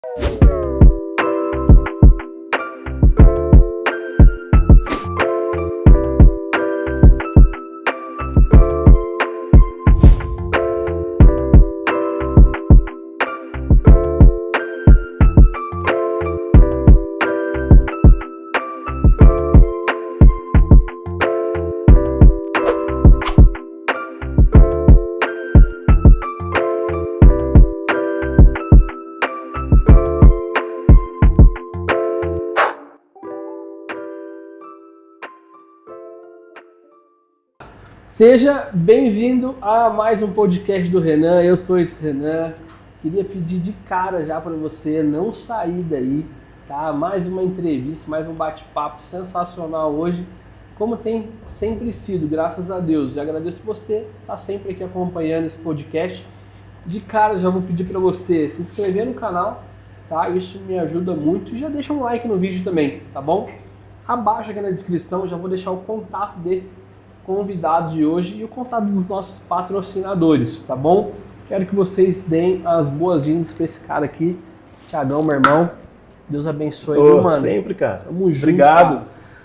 Seja bem-vindo a mais um podcast do Renan. Eu sou esse Renan. Queria pedir de cara já para você não sair daí, tá? Mais uma entrevista, mais um bate-papo sensacional hoje, como tem sempre sido, graças a Deus. Eu agradeço você estar sempre aqui acompanhando esse podcast. De cara já vou pedir para você se inscrever no canal, tá? Isso me ajuda muito e já deixa um like no vídeo também, tá bom? Abaixo aqui na descrição já vou deixar o contato desse convidado de hoje e o contato dos nossos patrocinadores, tá bom? Quero que vocês deem as boas-vindas para esse cara aqui, Thiagão, meu irmão. Deus abençoe, viu, mano? Sempre, cara. Tamo junto. Obrigado.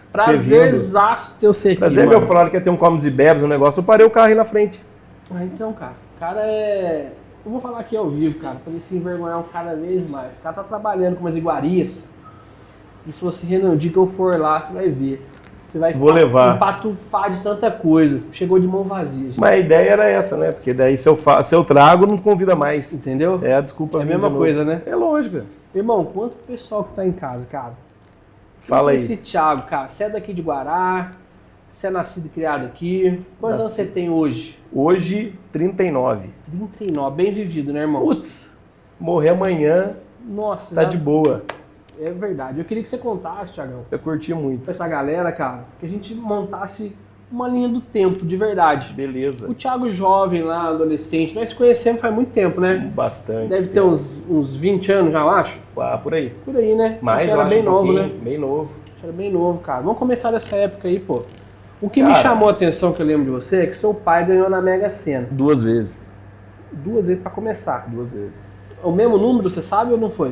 Prazerzaço ter você aqui. Prazer, meu, falaram que ia ter um comes e bebes, um negócio. Eu parei o carro aí na frente. Ah, então, cara, o cara é... Eu vou falar aqui ao vivo, cara, pra ele se envergonhar cada vez mais. O cara tá trabalhando com umas iguarias. Ele falou assim, Renan, o dia que eu for lá, você vai ver. Você vai empatufar de tanta coisa. Chegou de mão vazia, gente. Mas a ideia era essa, né? Porque daí se eu trago, não convida mais. Entendeu? É a desculpa. É a mesma coisa, né? É lógico. Irmão, quanto pessoal que tá em casa, cara? Fala aí. Esse Thiago, cara, você é daqui de Guará, você é nascido e criado aqui. Quantos anos você tem hoje? Hoje, 39. 39, bem vivido, né, irmão? Putz, morrer amanhã. Nossa, tá de boa. É verdade. Eu queria que você contasse, Thiagão. Eu curti muito. Pra essa galera, cara, que a gente montasse uma linha do tempo, de verdade. Beleza. O Thiago jovem lá, adolescente, nós conhecemos faz muito tempo, né? Bastante. Deve ter uns 20 anos já, eu acho. Ah, por aí. Por aí, né? Mais, era bem novo, né? Bem novo. Era bem novo, cara. Vamos começar dessa época aí, pô. O que me chamou a atenção, que eu lembro de você, é que seu pai ganhou na Mega Sena. 2 vezes. 2 vezes pra começar. 2 vezes. O mesmo número, você sabe ou não foi?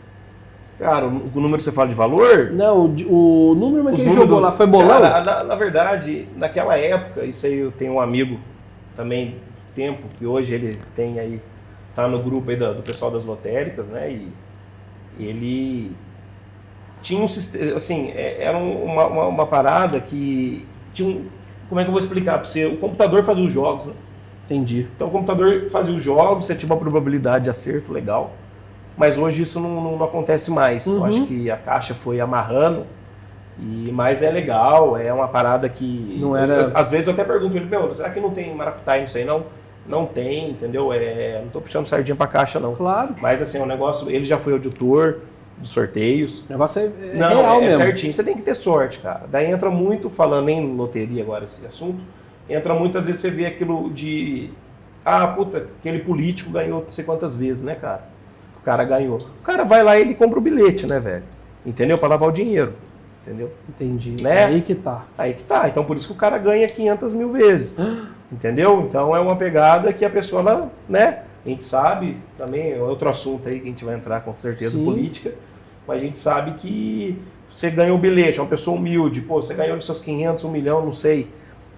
Cara, o número você fala de valor? Não, o número que ele jogou lá foi bolão? Cara, na verdade, naquela época, isso aí eu tenho um amigo também, tempo, que hoje ele tem aí, tá no grupo aí do pessoal das lotéricas, né? E ele tinha um sistema, assim, era uma parada que tinha um, como é que eu vou explicar pra você? O computador fazia os jogos, né? Entendi. Então o computador fazia os jogos, você tinha uma probabilidade de acerto legal. Mas hoje isso não acontece mais. Eu acho que a Caixa foi amarrando, mas é legal, é uma parada que... Não era... às vezes eu até pergunto ele, meu, será que não tem maracutaia nisso aí? Não, não tem, entendeu? Não tô puxando sardinha pra Caixa, não. Claro. Mas assim, o negócio, ele já foi auditor dos sorteios. O negócio é não, real mesmo. Certinho, você tem que ter sorte, cara. Daí entra muito, falando em loteria agora esse assunto, entra muitas vezes você vê aquilo de... Ah, puta, aquele político ganhou não sei quantas vezes, né, cara? O cara ganhou. O cara vai lá e ele compra o bilhete, né, velho? Entendeu? Pra lavar o dinheiro. Entendeu? Entendi. Né? Aí que tá. Aí que tá. Então por isso que o cara ganha 500 mil vezes. Entendeu? Então é uma pegada que a pessoa, né? A gente sabe, também é outro assunto aí que a gente vai entrar com certeza, Sim. Política. Mas a gente sabe que você ganhou o bilhete, é uma pessoa humilde. Pô, você ganhou os seus 500, 1 milhão, não sei.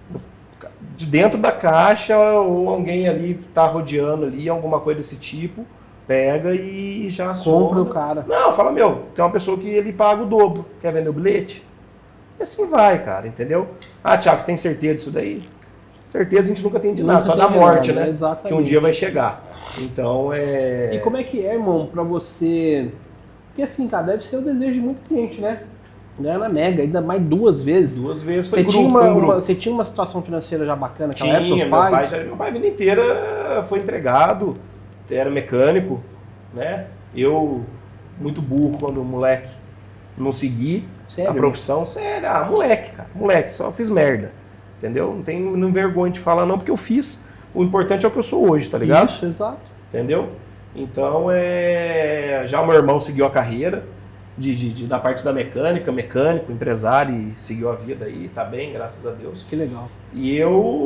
De dentro da Caixa ou alguém ali tá rodeando ali, alguma coisa desse tipo. Pega e já compra o cara. Não, fala, meu, tem uma pessoa que ele paga o dobro. Quer vender o bilhete? E assim vai, cara, entendeu? Ah, Thiago, você tem certeza disso daí? Certeza a gente nunca tem de nada, só da morte, né? Exatamente. Que um dia vai chegar. Então, E como é que é, irmão, pra você... Porque assim, cara, deve ser o desejo de muita gente, né? Ganhar na Mega, ainda mais 2 vezes. 2 vezes foi Você tinha uma situação financeira já bacana? Tinha, meu pai a vida inteira foi empregado. Era mecânico, né? Eu, muito burro quando moleque, não segui a profissão. Sério, moleque, cara. Moleque, só fiz merda. Entendeu? Não envergonho de falar não, porque eu fiz. O importante é o que eu sou hoje, tá ligado? Isso, exato. Entendeu? Então, já o meu irmão seguiu a carreira da parte da mecânico, empresário, e seguiu a vida aí, tá bem, graças a Deus. Que legal. E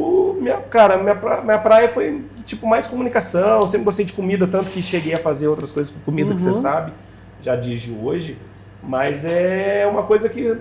minha praia foi, tipo, mais comunicação, eu sempre gostei de comida, tanto que cheguei a fazer outras coisas com comida que você sabe. já dirige hoje, mas é uma coisa que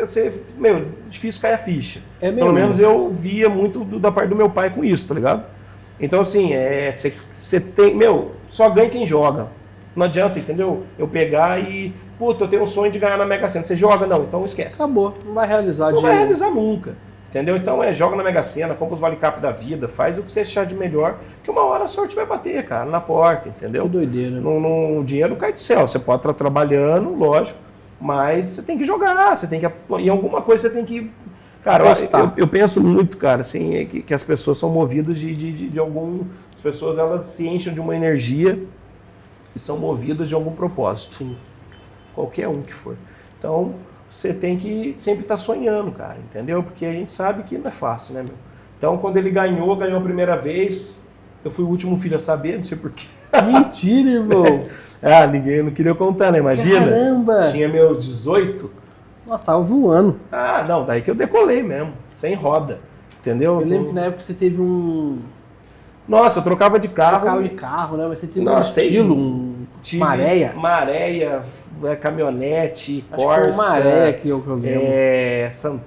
difícil cair a ficha. É mesmo? Pelo menos eu via muito da parte do meu pai com isso, tá ligado? Então assim, você tem, só ganha quem joga. Não adianta, entendeu? Eu pegar e, puta, eu tenho um sonho de ganhar na Mega Sena. Você joga? Não, então esquece. Acabou, não vai realizar. Não vai realizar nunca, entendeu? Então joga na Mega Sena, compra os vale-cap da vida, faz o que você achar de melhor, que uma hora a sorte vai bater, cara, na porta, entendeu? Que doideira. O dinheiro não cai do céu, você pode estar trabalhando, lógico, mas você tem que jogar, você tem que, em alguma coisa você tem que... Cara, eu penso muito, cara, assim, que as pessoas são movidas de algum... As pessoas, elas se enchem de uma energia e são movidas de algum propósito. Sim. Qualquer um que for. Então, você tem que sempre estar sonhando, cara, entendeu? Porque a gente sabe que não é fácil, né, meu? Então, quando ele ganhou a primeira vez, eu fui o último filho a saber, não sei porquê. Mentira, irmão! Ninguém não queria contar, né? Imagina. Caramba! Tinha meus 18. Nossa, tava voando. Não, daí que eu decolei mesmo, sem roda, entendeu? Eu lembro que na época você teve um... Nossa, eu trocava de carro. Trocava de carro, né? Mas você teve um estilo, Maréia. Maréia, caminhonete, Acho Corsa. Que foi Maréia que eu lembro.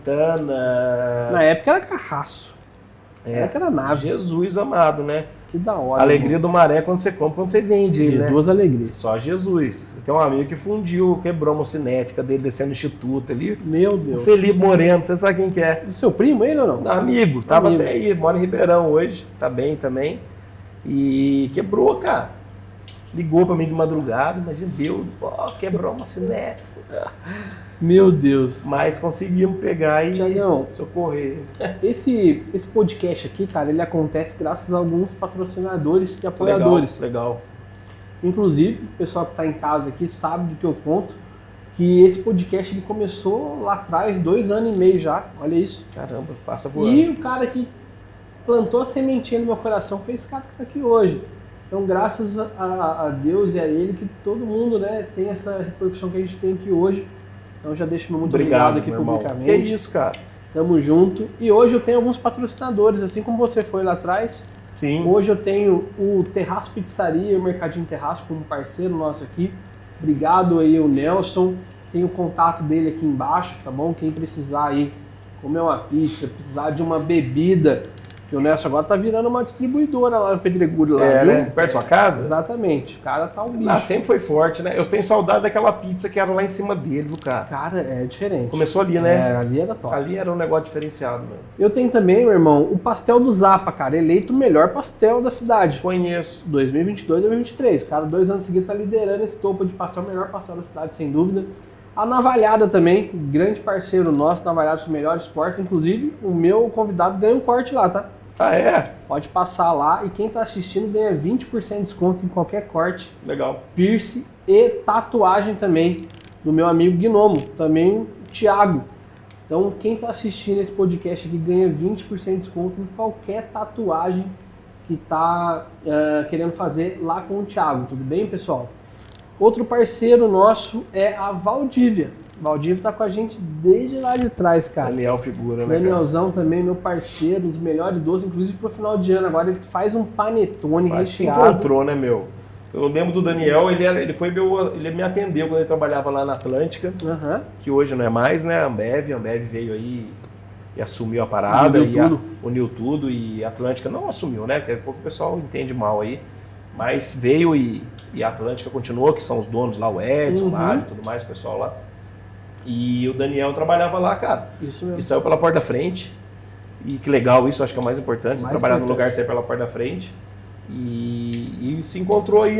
Santana. Na época era carraço. Na época era nave. Jesus amado, né? Que da hora. A alegria do Maré quando você compra, quando você vende ele, né? Duas alegrias. Só Jesus. Tem um amigo que fundiu, quebrou a mocinética dele descendo no Instituto ali. Meu Deus. O Felipe Moreno, você sabe quem que é? O seu primo, ele ou não? Amigo, tava até aí, mora em Ribeirão hoje, tá bem também. E quebrou, cara. Ligou pra mim de madrugada, imagina, quebrou a mocinética. Meu Deus. Mas conseguimos pegar e Thiagão, socorrer. Esse podcast aqui, cara, ele acontece graças a alguns patrocinadores e apoiadores. Legal. Inclusive, o pessoal que está em casa aqui sabe do que eu conto, que esse podcast ele começou lá atrás, 2 anos e meio já, olha isso. Caramba, passa voando. E o cara que plantou a sementinha no meu coração foi esse cara que está aqui hoje. Então, graças a Deus e a ele, que todo mundo, né, tem essa repercussão que a gente tem aqui hoje. Então, já deixo meu muito obrigado aqui publicamente. Que isso, cara. Tamo junto. E hoje eu tenho alguns patrocinadores, assim como você foi lá atrás. Sim. Hoje eu tenho o Terraço Pizzaria e o Mercadinho Terraço como parceiro nosso aqui. Obrigado aí, o Nelson. Tem o contato dele aqui embaixo, tá bom? Quem precisar aí comer uma pizza, precisar de uma bebida, que o Nelson agora tá virando uma distribuidora lá no Pedregulho, lá, viu? Né? Perto da sua casa? Exatamente. O cara tá um bicho. Lá sempre foi forte, né? Eu tenho saudade daquela pizza que era lá em cima dele, viu, cara? Cara, é diferente. Começou ali, né? Ali era top. Ali era um negócio diferenciado, mano. Eu tenho também, meu irmão, o pastel do Zapa, cara. Eleito o melhor pastel da cidade. Conheço. 2022, 2023. O cara, 2 anos seguidos, tá liderando esse topo de pastel, o melhor pastel da cidade, sem dúvida. A Navalhada também, grande parceiro nosso, Navalhada dos melhores cortes. Inclusive, o meu convidado ganha um corte lá, tá? Ah, é? Pode passar lá e quem tá assistindo ganha 20% de desconto em qualquer corte. Legal. Piercing e tatuagem também, do meu amigo Gnomo, também o Thiago. Então, quem tá assistindo esse podcast aqui ganha 20% de desconto em qualquer tatuagem que tá querendo fazer lá com o Thiago. Tudo bem, pessoal? Outro parceiro nosso é a Valdívia. Valdívia tá com a gente desde lá de trás, cara. Daniel figura, né, Danielzão também, meu parceiro, um dos melhores doces, inclusive pro final de ano. Agora ele faz um panetone recheado. Se encontrou, né, meu? Eu lembro do Daniel, ele me atendeu quando ele trabalhava lá na Atlântica, que hoje não é mais, né? A Ambev veio aí e assumiu a parada, uniu tudo, e a Atlântica não assumiu, né? Porque o pessoal entende mal aí. Mas veio e a Atlântica continuou, que são os donos lá, o Edson, o Mário e tudo mais, o pessoal lá. E o Daniel trabalhava lá, cara. Isso mesmo. E saiu pela porta da frente. E que legal isso, acho que é o mais importante. Você trabalhar num lugar e sair pela porta da frente. E se encontrou aí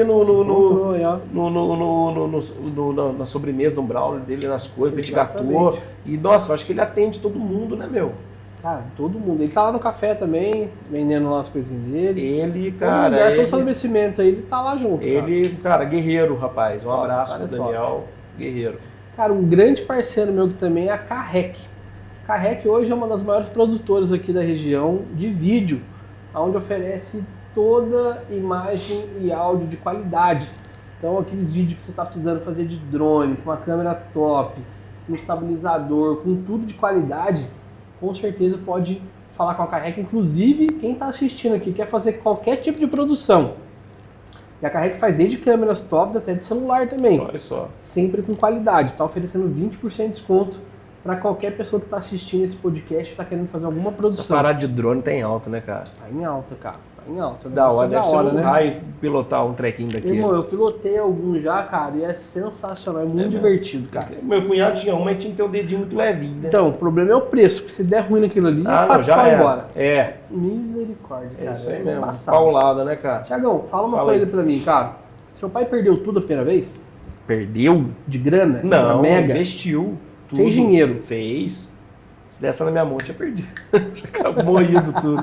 na sobremesa, no brownie dele, nas coisas, petit gâteau. E nossa, eu acho que ele atende todo mundo, né, meu? Cara, todo mundo. Ele tá lá no café também, vendendo lá as coisinhas dele. Ele, cara. Todo estabelecimento aí, ele tá lá junto. Ele, cara, guerreiro, rapaz. Um abraço pro Daniel, guerreiro. Cara, um grande parceiro meu que também é a Carrec. A Carrec hoje é uma das maiores produtoras aqui da região de vídeo, onde oferece toda imagem e áudio de qualidade. Então, aqueles vídeos que você está precisando fazer de drone, com uma câmera top, com um estabilizador, com tudo de qualidade, com certeza pode falar com a Carrec. Inclusive, quem está assistindo aqui quer fazer qualquer tipo de produção, E a Carrec faz desde câmeras tops até de celular também. Olha só. Sempre com qualidade. Tá oferecendo 20% de desconto para qualquer pessoa que tá assistindo esse podcast e tá querendo fazer alguma produção. Essa parada de drone tá em alta, né, cara? Tá em alta, cara. Tá em alta. Da hora, deve ser um né? raio pilotar um trequinho daqui. Irmão, eu pilotei alguns já, cara, e é sensacional, é muito divertido, cara. Meu cunhado tinha um, mas tinha que ter um dedinho muito levinho, né? Então, o problema é o preço, porque se der ruim naquilo ali, não, já vai é. embora. É. Misericórdia, cara. É isso aí mesmo. Passado. Paulada, né, cara? Tiagão, fala uma Fala coisa aí. pra mim, cara. Seu pai perdeu tudo a primeira vez? Perdeu? De grana? Não, Uma mega? investiu. Tudo. Fez dinheiro? Fez. Se desse na minha mão, tinha perdido. Tinha moído tudo.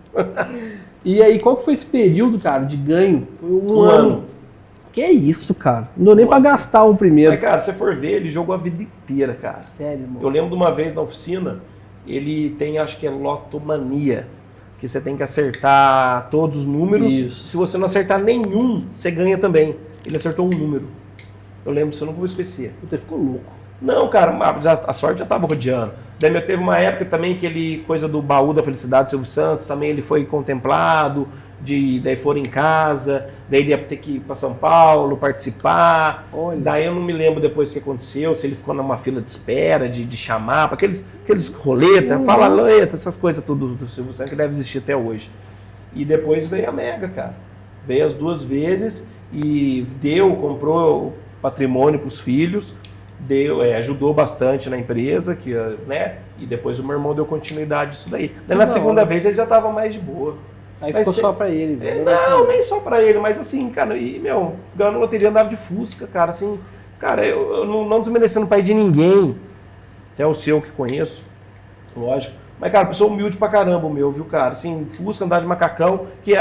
E aí, qual que foi esse período, cara, de ganho? Foi um ano. Que isso, cara? Não deu nem pra gastar um primeiro. Mas, cara, se você for ver, ele jogou a vida inteira, cara. Sério, irmão. Eu lembro de uma vez na oficina, ele tem, acho que é lotomania, que você tem que acertar todos os números. Isso. Se você não acertar nenhum, você ganha também. Ele acertou um número. Eu lembro, isso eu nunca vou esquecer. Puta, ficou louco. Não, cara, a sorte já tava rodeando. Daí teve uma época também que ele, coisa do baú da felicidade do Silvio Santos, também ele foi contemplado, daí foram em casa, daí ele ia ter que ir para São Paulo participar. Olha. Daí eu não me lembro depois o que aconteceu, se ele ficou numa fila de espera, de chamar, para aqueles roleta, fala roleta, essas coisas tudo do Silvio Santos que deve existir até hoje. E depois veio a Mega, cara. Veio as duas vezes e comprou patrimônio para os filhos. Ajudou bastante na empresa, né? E depois o meu irmão deu continuidade disso daí. Daí na segunda vez ele já tava mais de boa. Aí ficou só pra ele, velho. Não, nem só pra ele, mas assim, cara, ganhando loteria andava de Fusca, cara, assim, cara, eu não desmerecendo o pai de ninguém, até o seu que conheço, lógico. Mas, cara, pessoa humilde pra caramba o meu, viu, cara? Assim, Fusca, andar de macacão, que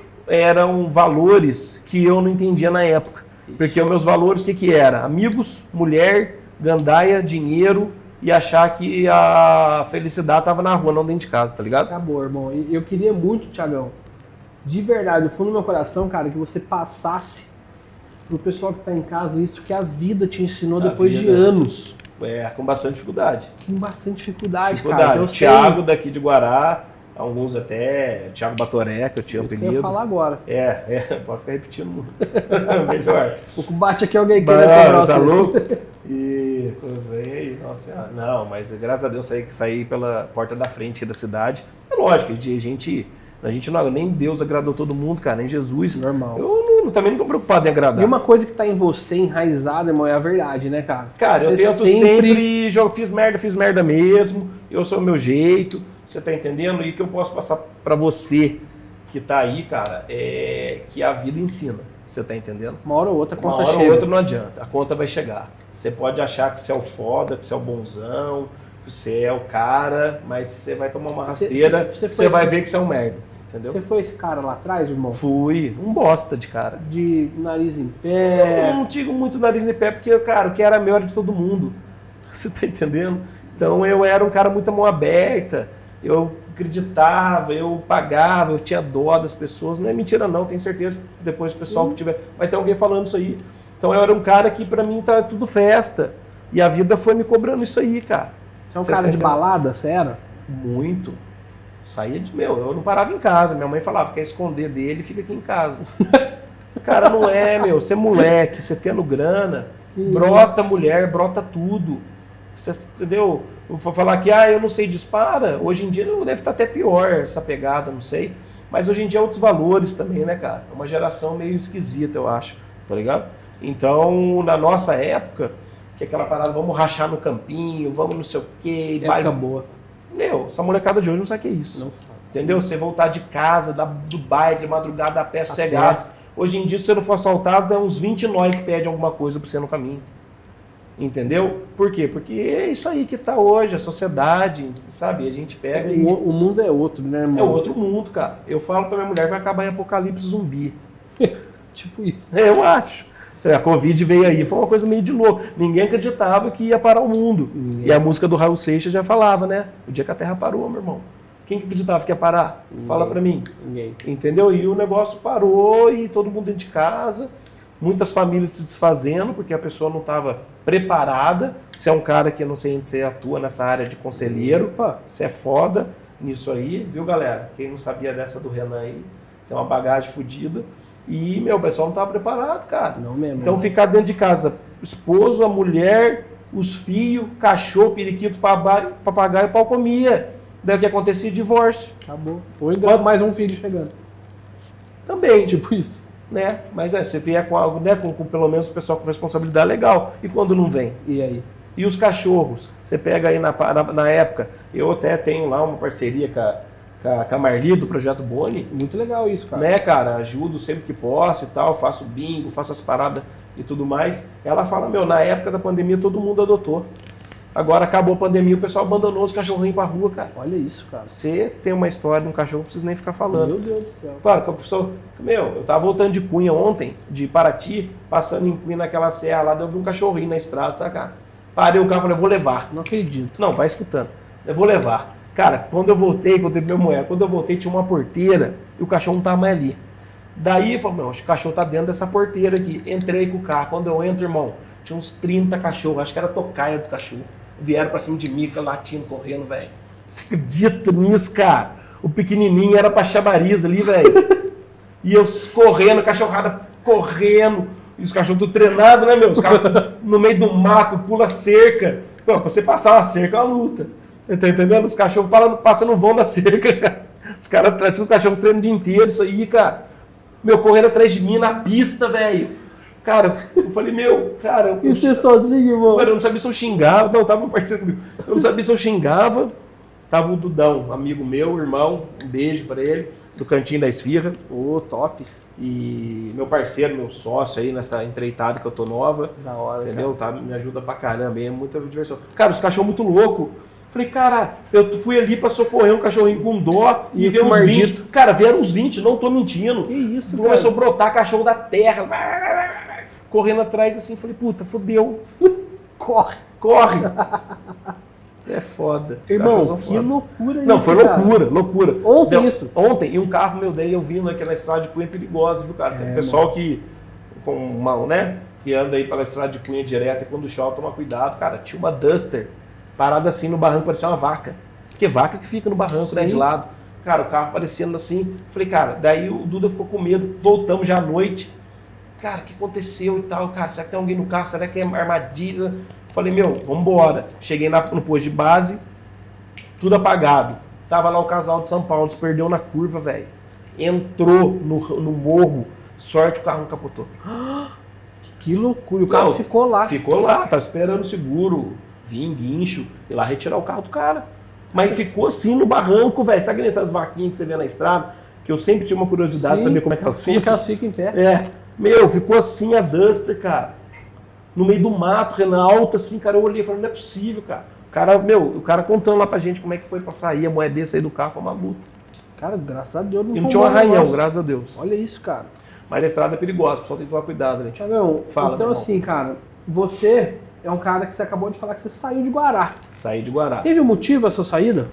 eram valores que eu não entendia na época. Porque os meus valores, o que era? Amigos, mulher, gandaia, dinheiro e achar que a felicidade tava na rua, não dentro de casa, tá ligado? Acabou, irmão. E eu queria muito, Tiagão, de verdade, do fundo do meu coração, cara, que você passasse pro pessoal que tá em casa isso que a vida te ensinou depois de anos. Com bastante dificuldade. Com bastante dificuldade, cara. O Thiago daqui de Guará, alguns até, Thiago Batoré, que eu tinha apelido. Eu ia falar agora. Pode ficar repetindo. Melhor. O que bate aqui é alguém que tá louco? E nossa senhora. Não, mas graças a Deus saí pela porta da frente aqui da cidade. É lógico, a gente não, nem Deus agradou todo mundo, cara, nem Jesus. Normal. Eu também não tô preocupado em agradar. E uma coisa que tá em você, enraizada, irmão, é a verdade, né, cara? Cara, eu tento sempre fiz merda mesmo, eu sou o meu jeito, você tá entendendo? E o que eu posso passar pra você que tá aí, cara, é que a vida ensina, você tá entendendo? Uma hora ou outra a conta chega. Uma hora ou outra não adianta, a conta vai chegar. Você pode achar que você é o foda, que você é o bonzão, que você é o cara, mas você vai tomar uma rasteira, você vai ver que você é um merda, entendeu? Você foi esse cara lá atrás, irmão? Fui, um bosta de cara. De nariz em pé? Eu não digo muito nariz em pé, porque, cara, o que era meu era de todo mundo, você tá entendendo? Então eu era um cara muito mão aberta, eu acreditava, eu pagava, eu tinha dó das pessoas, não é mentira não, tenho certeza que depois o pessoal que tiver, vai ter alguém falando isso aí. Então eu era um cara que pra mim tá tudo festa, e a vida foi me cobrando isso aí, cara. Você é um cara de balada, você era? Muito. Saía eu não parava em casa, minha mãe falava, quer esconder dele, fica aqui em casa. Cara, não é, você é moleque, você tendo grana, brota mulher, brota tudo. Você, entendeu? Eu vou falar que, eu não sei, dispara. Hoje em dia deve estar até pior essa pegada, não sei. Mas hoje em dia é outros valores também, né, cara? É uma geração meio esquisita, eu acho, tá ligado? Então, na nossa época, que aquela parada, vamos rachar no campinho, vamos não sei o quê. Época boa. Essa molecada de hoje não sabe o que é isso. Não sabe. Entendeu? Você voltar de casa, do baile, de madrugada, a pé sossegado. Hoje em dia, se você não for assaltado, é uns 20 nós que pedem alguma coisa pra você no caminho. Entendeu? Por quê? Porque é isso aí que tá hoje, a sociedade, sabe? A gente pega e... O mundo é outro, né, irmão? É outro mundo, cara. Eu falo pra minha mulher que vai acabar em apocalipse zumbi. Tipo isso. Eu acho. A Covid veio aí, foi uma coisa meio de louco. Ninguém acreditava que ia parar o mundo. E a música do Raul Seixas já falava, né? O dia que a Terra parou, meu irmão. Quem que acreditava que ia parar? Fala pra mim. Ninguém. Entendeu? E o negócio parou e todo mundo dentro de casa. Muitas famílias se desfazendo porque a pessoa não estava preparada. Você é um cara que, não sei onde você atua nessa área de conselheiro. Você é foda nisso aí, viu, galera? Quem não sabia dessa do Renan aí, tem uma bagagem fodida. E, meu, o pessoal não tava preparado, cara. Não mesmo. Então ficar dentro de casa, esposo, a mulher, os filhos, cachorro, periquito, papagaio, pau comia. Daí o que acontecia? Divórcio. Acabou. Ou ainda mais um filho chegando. Também. Tipo isso. Né? Mas você vier com algo, né? Com pelo menos o pessoal com responsabilidade legal. E quando não vem? E aí? E os cachorros? Você pega aí na época, eu até tenho lá uma parceria com a Marli do Projeto Boni. Muito legal isso, cara. Né, cara? Ajudo sempre que posso e tal, faço bingo, faço as paradas e tudo mais. Ela fala, meu, na época da pandemia todo mundo adotou. Agora acabou a pandemia, o pessoal abandonou os cachorrinhos pra rua, cara. Olha isso, cara. Você tem uma história de um cachorro, não precisa nem ficar falando. Meu Deus do céu. Claro, que a pessoa... Meu, eu tava voltando de Cunha ontem, de Paraty, passando em Cunha naquela serra lá, eu vi um cachorrinho na estrada, saca? Parei o carro e falei, eu vou levar. Não acredito. Não, vai escutando. Eu vou levar. Cara, quando eu voltei, quando teve minha mulher, quando eu voltei tinha uma porteira e o cachorro não tava mais ali. Daí eu falei, meu, acho que o cachorro tá dentro dessa porteira aqui. Entrei com o carro. Quando eu entro, irmão, tinha uns 30 cachorros, acho que era tocaia dos cachorros. Vieram pra cima de mim, latindo, correndo, velho. Você acredita nisso, cara? O pequenininho era pra chamariz ali, velho. E eu correndo, cachorrada correndo. E os cachorros tudo treinados, né, meu? Os caras no meio do mato, pula cerca. Pô, pra você passar uma cerca é uma luta. Você tá entendendo? Os cachorros passando vão da cerca, cara. Os caras trazem o cachorro treino o dia inteiro, isso aí, cara. Meu, correndo atrás de mim na pista, velho. Cara, eu falei, meu, cara... E você sozinho, irmão? Mano, eu não sabia se eu xingava. Não, tava um parceiro comigo. Eu não sabia se eu xingava. Tava o Dudão, amigo meu, irmão. Um beijo pra ele. Do Cantinho da Esfirra. Ô, top. E meu parceiro, meu sócio aí nessa empreitada que eu tô nova. Da hora, entendeu? Tá, me ajuda pra caramba. É muita diversão. Cara, os cachorros muito loucos. Falei, cara, eu fui ali pra socorrer um cachorrinho com dó e veio uns 20. Cara, vieram uns 20, não tô mentindo. Que isso, cara? Começou a brotar cachorro da terra. Correndo atrás assim, falei, puta, fodeu. Corre. Corre. É foda. Irmão, que loucura isso. Não, foi loucura, loucura. Ontem isso. Ontem, e um carro meu daí eu vi naquela estrada de Cunha perigosa, viu, cara? Tem pessoal que, com uma, né, que anda aí pela estrada de Cunha direto e quando chove toma cuidado. Cara, tinha uma Duster parada assim no barranco, parecia uma vaca. Porque vaca que fica no barranco, né, de lado. Cara, o carro aparecendo assim. Falei, cara, daí o Duda ficou com medo. Voltamos já à noite. Cara, o que aconteceu e tal? Cara, será que tem alguém no carro? Será que é armadilha? Falei, meu, vambora. Cheguei no posto de base, tudo apagado. Tava lá o casal de São Paulo, se perdeu na curva, velho. Entrou no morro, sorte o carro não capotou. Que loucura, o carro ficou lá. Ficou lá, tá esperando o seguro, vir, guincho, ir lá retirar o carro do cara. Mas ficou assim no barranco, velho. Sabe nessas vaquinhas que você vê na estrada? Que eu sempre tinha uma curiosidade de saber como é que elas ficam. Como que elas ficam em pé. É. Meu, ficou assim a Duster, cara. No meio do mato, Renan, alta assim, cara. Eu olhei e falei, não é possível, cara. O cara contando lá pra gente como é que foi pra sair, a moeda desse aí do carro foi uma luta. Cara, graças a Deus não tinha um arranhão, graças a Deus. Olha isso, cara. Mas a estrada é perigosa, o pessoal tem que tomar cuidado, né? Tiagão, então assim, cara, você é um cara que você acabou de falar que você saiu de Guará. Saí de Guará. Teve um motivo a sua saída?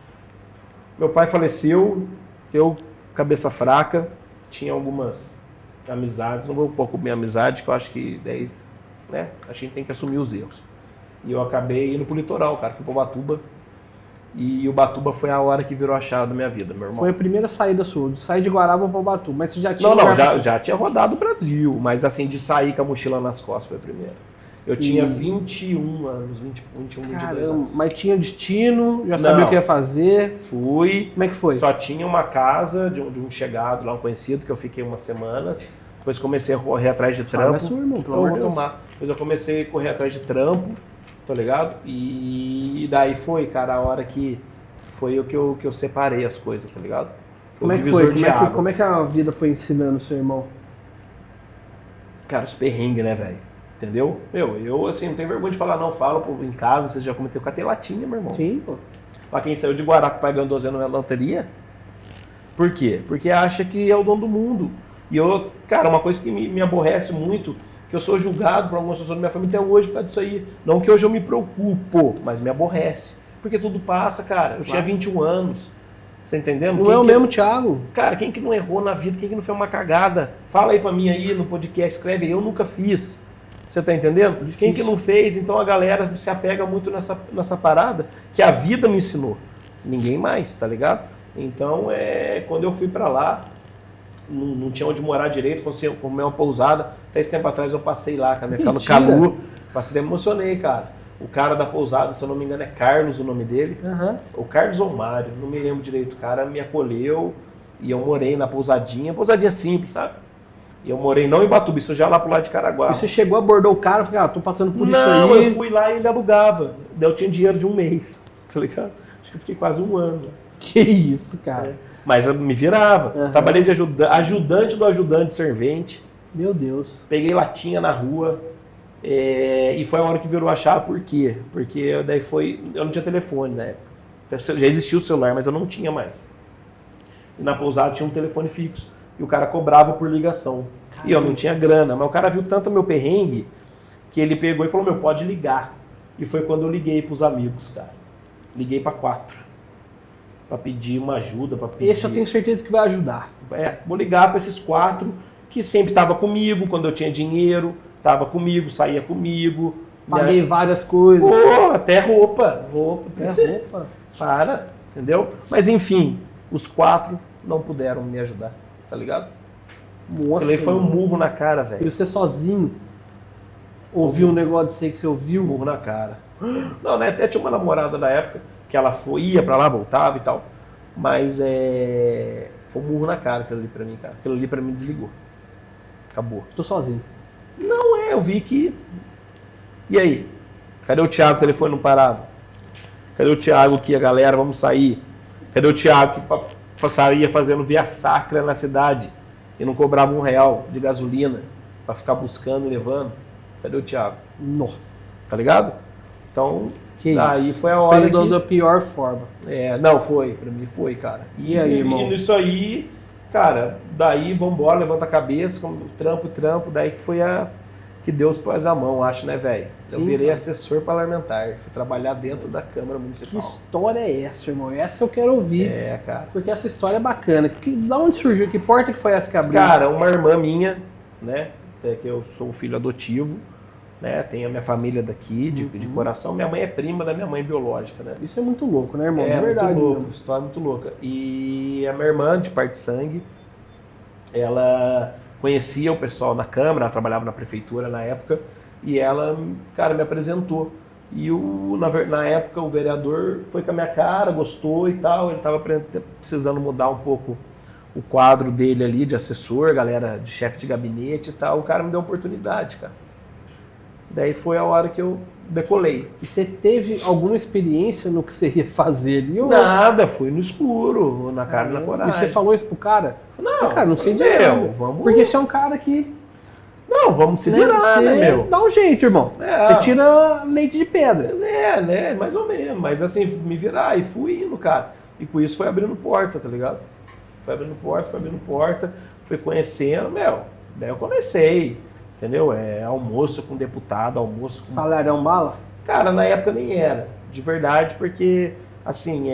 Meu pai faleceu, eu, cabeça fraca, tinha algumas amizades, não vou pôr com minha amizade, que eu acho que 10, né? A gente tem que assumir os erros. E eu acabei indo pro litoral, cara, fui pro Ubatuba. E Ubatuba foi a hora que virou a chave da minha vida, meu irmão. Foi a primeira saída sua, de sair de Guará para Ubatuba, mas você já tinha... Não, já tinha rodado o Brasil, mas assim, de sair com a mochila nas costas foi a primeira. Eu tinha 21 anos, 21, 22 anos. Mas tinha destino, já sabia o que ia fazer? Fui. Como é que foi? Só tinha uma casa de um chegado lá, um conhecido, que eu fiquei umas semanas. Depois comecei a correr atrás de trampo. Sua, irmão, pelo amor de Deus. Depois eu comecei a correr atrás de trampo, tá ligado? E daí foi, cara, a hora que foi o que eu separei as coisas, tá ligado? Como é que foi? Como é que a vida foi ensinando o seu irmão? Cara, os perrengues, né, velho? Entendeu? Eu assim, não tenho vergonha de falar, não. Falo em casa, vocês já cometeu, eu catei latinha, meu irmão. Sim, pô. Pra quem saiu de Guará que o pai ganhou 12 anos na loteria. Por quê? Porque acha que é o dono do mundo. E eu, cara, uma coisa que me aborrece muito, que eu sou julgado por algumas pessoas da minha família até hoje por causa disso aí. Não que hoje eu me preocupo, mas me aborrece. Porque tudo passa, cara. Eu tinha 21 anos. Você entendendo? Não é o mesmo Thiago. Cara, quem que não errou na vida? Quem que não fez uma cagada? Fala aí pra mim aí no podcast, escreve aí. Eu nunca fiz. Você tá entendendo? Difícil. Quem que não fez? Então a galera se apega muito nessa parada que a vida me ensinou. Ninguém mais, tá ligado? Então, quando eu fui pra lá, não tinha onde morar direito, consegui comer uma pousada. Até esse tempo atrás eu passei lá com a minha cara no Mentira. Calu. Passei, me emocionei, cara. O cara da pousada, se eu não me engano, é Carlos o nome dele. Aham. O Carlos ou Mário, não me lembro direito. O cara me acolheu e eu morei na pousadinha simples, sabe? E eu morei não em Batuba, isso já lá pro lado de Caraguá. E você chegou, abordou o cara, falou, tô passando por isso Não, aí. eu fui lá e ele alugava. Daí eu tinha dinheiro de um mês, tá ligado? Acho que eu fiquei quase um ano. Que isso, cara. Mas eu me virava. Aham. Trabalhei de ajudante do ajudante servente. Meu Deus. Peguei latinha na rua. E foi a hora que virou a chave, por quê? Porque daí eu não tinha telefone na época. Já existia o celular, mas eu não tinha mais. E na pousada tinha um telefone fixo. E o cara cobrava por ligação. Caramba. E eu não tinha grana. Mas o cara viu tanto meu perrengue que ele pegou e falou, pode ligar. E foi quando eu liguei pros amigos, cara. Liguei pra 4. Pra pedir uma ajuda, pra pedir... Esse eu tenho certeza que vai ajudar. Vou ligar pra esses 4 que sempre tava comigo quando eu tinha dinheiro. Tava comigo, saía comigo. Paguei várias coisas. Pô, até roupa. Até roupa. Para, entendeu? Mas enfim, os 4 não puderam me ajudar, tá ligado? Nossa, Ele foi um murro na cara, E velho. você sozinho ouviu um negócio desse aí que você ouviu? Murro na cara. Não, né? Até tinha uma namorada na época que ela ia pra lá, voltava e tal. Mas foi um murro na cara aquilo ali pra mim, cara. Aquilo ali pra mim desligou. Acabou. Tô sozinho. Não eu vi que... E aí? Cadê o Thiago? O telefone não parava. Cadê o Thiago que a galera, vamos sair? Cadê o Thiago que saía fazendo via sacra na cidade e não cobrava R$1 de gasolina pra ficar buscando e levando? Cadê o Thiago? Nossa. Tá ligado? Então, Que daí isso. foi a hora Perdeu que... da pior forma. Não, foi. Pra mim foi, cara. E aí, irmão? E nisso aí, cara, daí vambora, levanta a cabeça, trampo, daí que foi que Deus pôs a mão, acho, né, velho? Eu Sim, virei cara. assessor parlamentar, fui trabalhar dentro da Câmara Que Municipal. história é essa, irmão? Essa eu quero ouvir. Cara. Porque essa história é bacana. Da onde surgiu? Que porta que foi essa que abriu? Cara, uma irmã minha, né, que eu sou um filho adotivo, né, tenho a minha família daqui, de coração. Minha mãe é prima da minha mãe biológica, né? Isso é muito louco, né, irmão? É verdade. muito louco, mesmo. história muito louca. E a minha irmã, de parte de sangue, ela conhecia o pessoal na Câmara, ela trabalhava na prefeitura na época, e ela, cara, me apresentou. E na época o vereador foi com a minha cara, gostou e tal, ele estava precisando mudar um pouco o quadro dele ali de assessor, galera de chefe de gabinete e tal, o cara me deu a oportunidade, cara. Daí foi a hora que eu decolei. E você teve alguma experiência no que você ia fazer ali? Ou... Nada, fui no escuro, na cara e na coragem. E você falou isso pro cara? Não, Cara, não sei de meu, nada. vamos... Porque você é um cara que... Não, vamos se virar, você né, meu? dá um jeito, irmão. Você tira leite de pedra. Né, mais ou menos. Mas assim, me virar e fui indo, cara. E com isso foi abrindo porta, tá ligado? Foi abrindo porta, fui conhecendo, meu. Daí eu comecei, entendeu? Almoço com deputado, almoço com... Salarião bala? Cara, na época nem era, de verdade, porque, assim,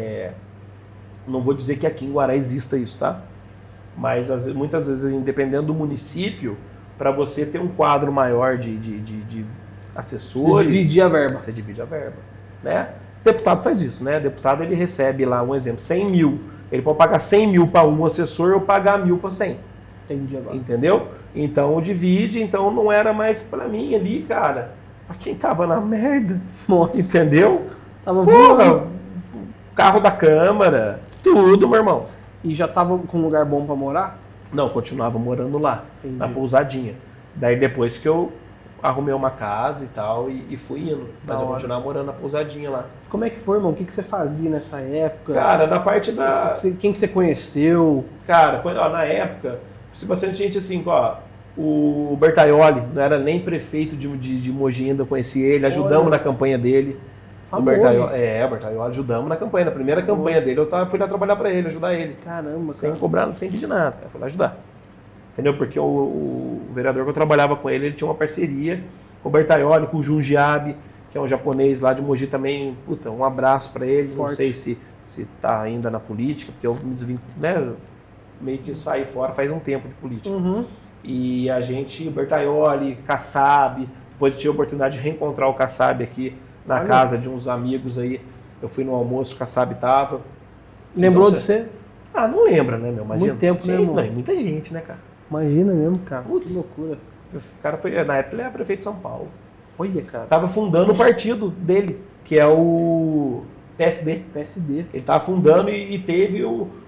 não vou dizer que aqui em Guará exista isso, tá? Mas muitas vezes, dependendo do município, para você ter um quadro maior de assessores... Você divide a verba. Você divide a verba, né? Deputado faz isso, né? Deputado, ele recebe lá, um exemplo, 100 mil. Ele pode pagar 100 mil para um assessor ou pagar 1.000 para 100. Entendi agora. Entendeu? Então, divide, então não era mais para mim ali, cara. Pra quem tava na merda, Nossa. entendeu? Tava Porra, voando. carro da Câmara, tudo, meu irmão. E já tava com um lugar bom pra morar? Não, continuava morando lá, Entendi. na pousadinha. Daí depois que eu arrumei uma casa e tal, e fui indo. Mas eu continuava morando na pousadinha lá. Como é que foi, irmão? O que você fazia nessa época? Cara, na parte da... Quem que você conheceu? Cara, na época, bastante gente assim, ó... O Bertaioli, não era nem prefeito de Mogi ainda, eu conheci ele, ajudamos na campanha dele. Famoso. O Bertaioli, ajudamos na campanha, na primeira campanha dele, eu fui lá trabalhar pra ele, ajudar ele. Caramba, Sem cara. cobrar, sem pedir nada, cara, fui lá ajudar. Entendeu? Porque o vereador que eu trabalhava com ele tinha uma parceria com o Bertaioli, com o Jundiabe, que é um japonês lá de Mogi também. Puta, um abraço pra ele, Forte. não sei se tá ainda na política, porque eu me desvinculei, né, meio que saí fora faz um tempo de política. Uhum. E a gente, Bertaioli, Kassab, depois tive a oportunidade de reencontrar o Kassab aqui na casa de uns amigos aí. Eu fui no almoço, o Kassab tava. Lembrou Então, de você? Ah, não lembra, né, meu? Imagina. Muito tempo, né, irmão? Não, muita gente, né, cara? Imagina mesmo, cara. Putz. Que loucura. O cara foi, na época ele era prefeito de São Paulo. Olha, cara. Tava fundando o partido dele, que é o PSD. PSD. Ele tava fundando e teve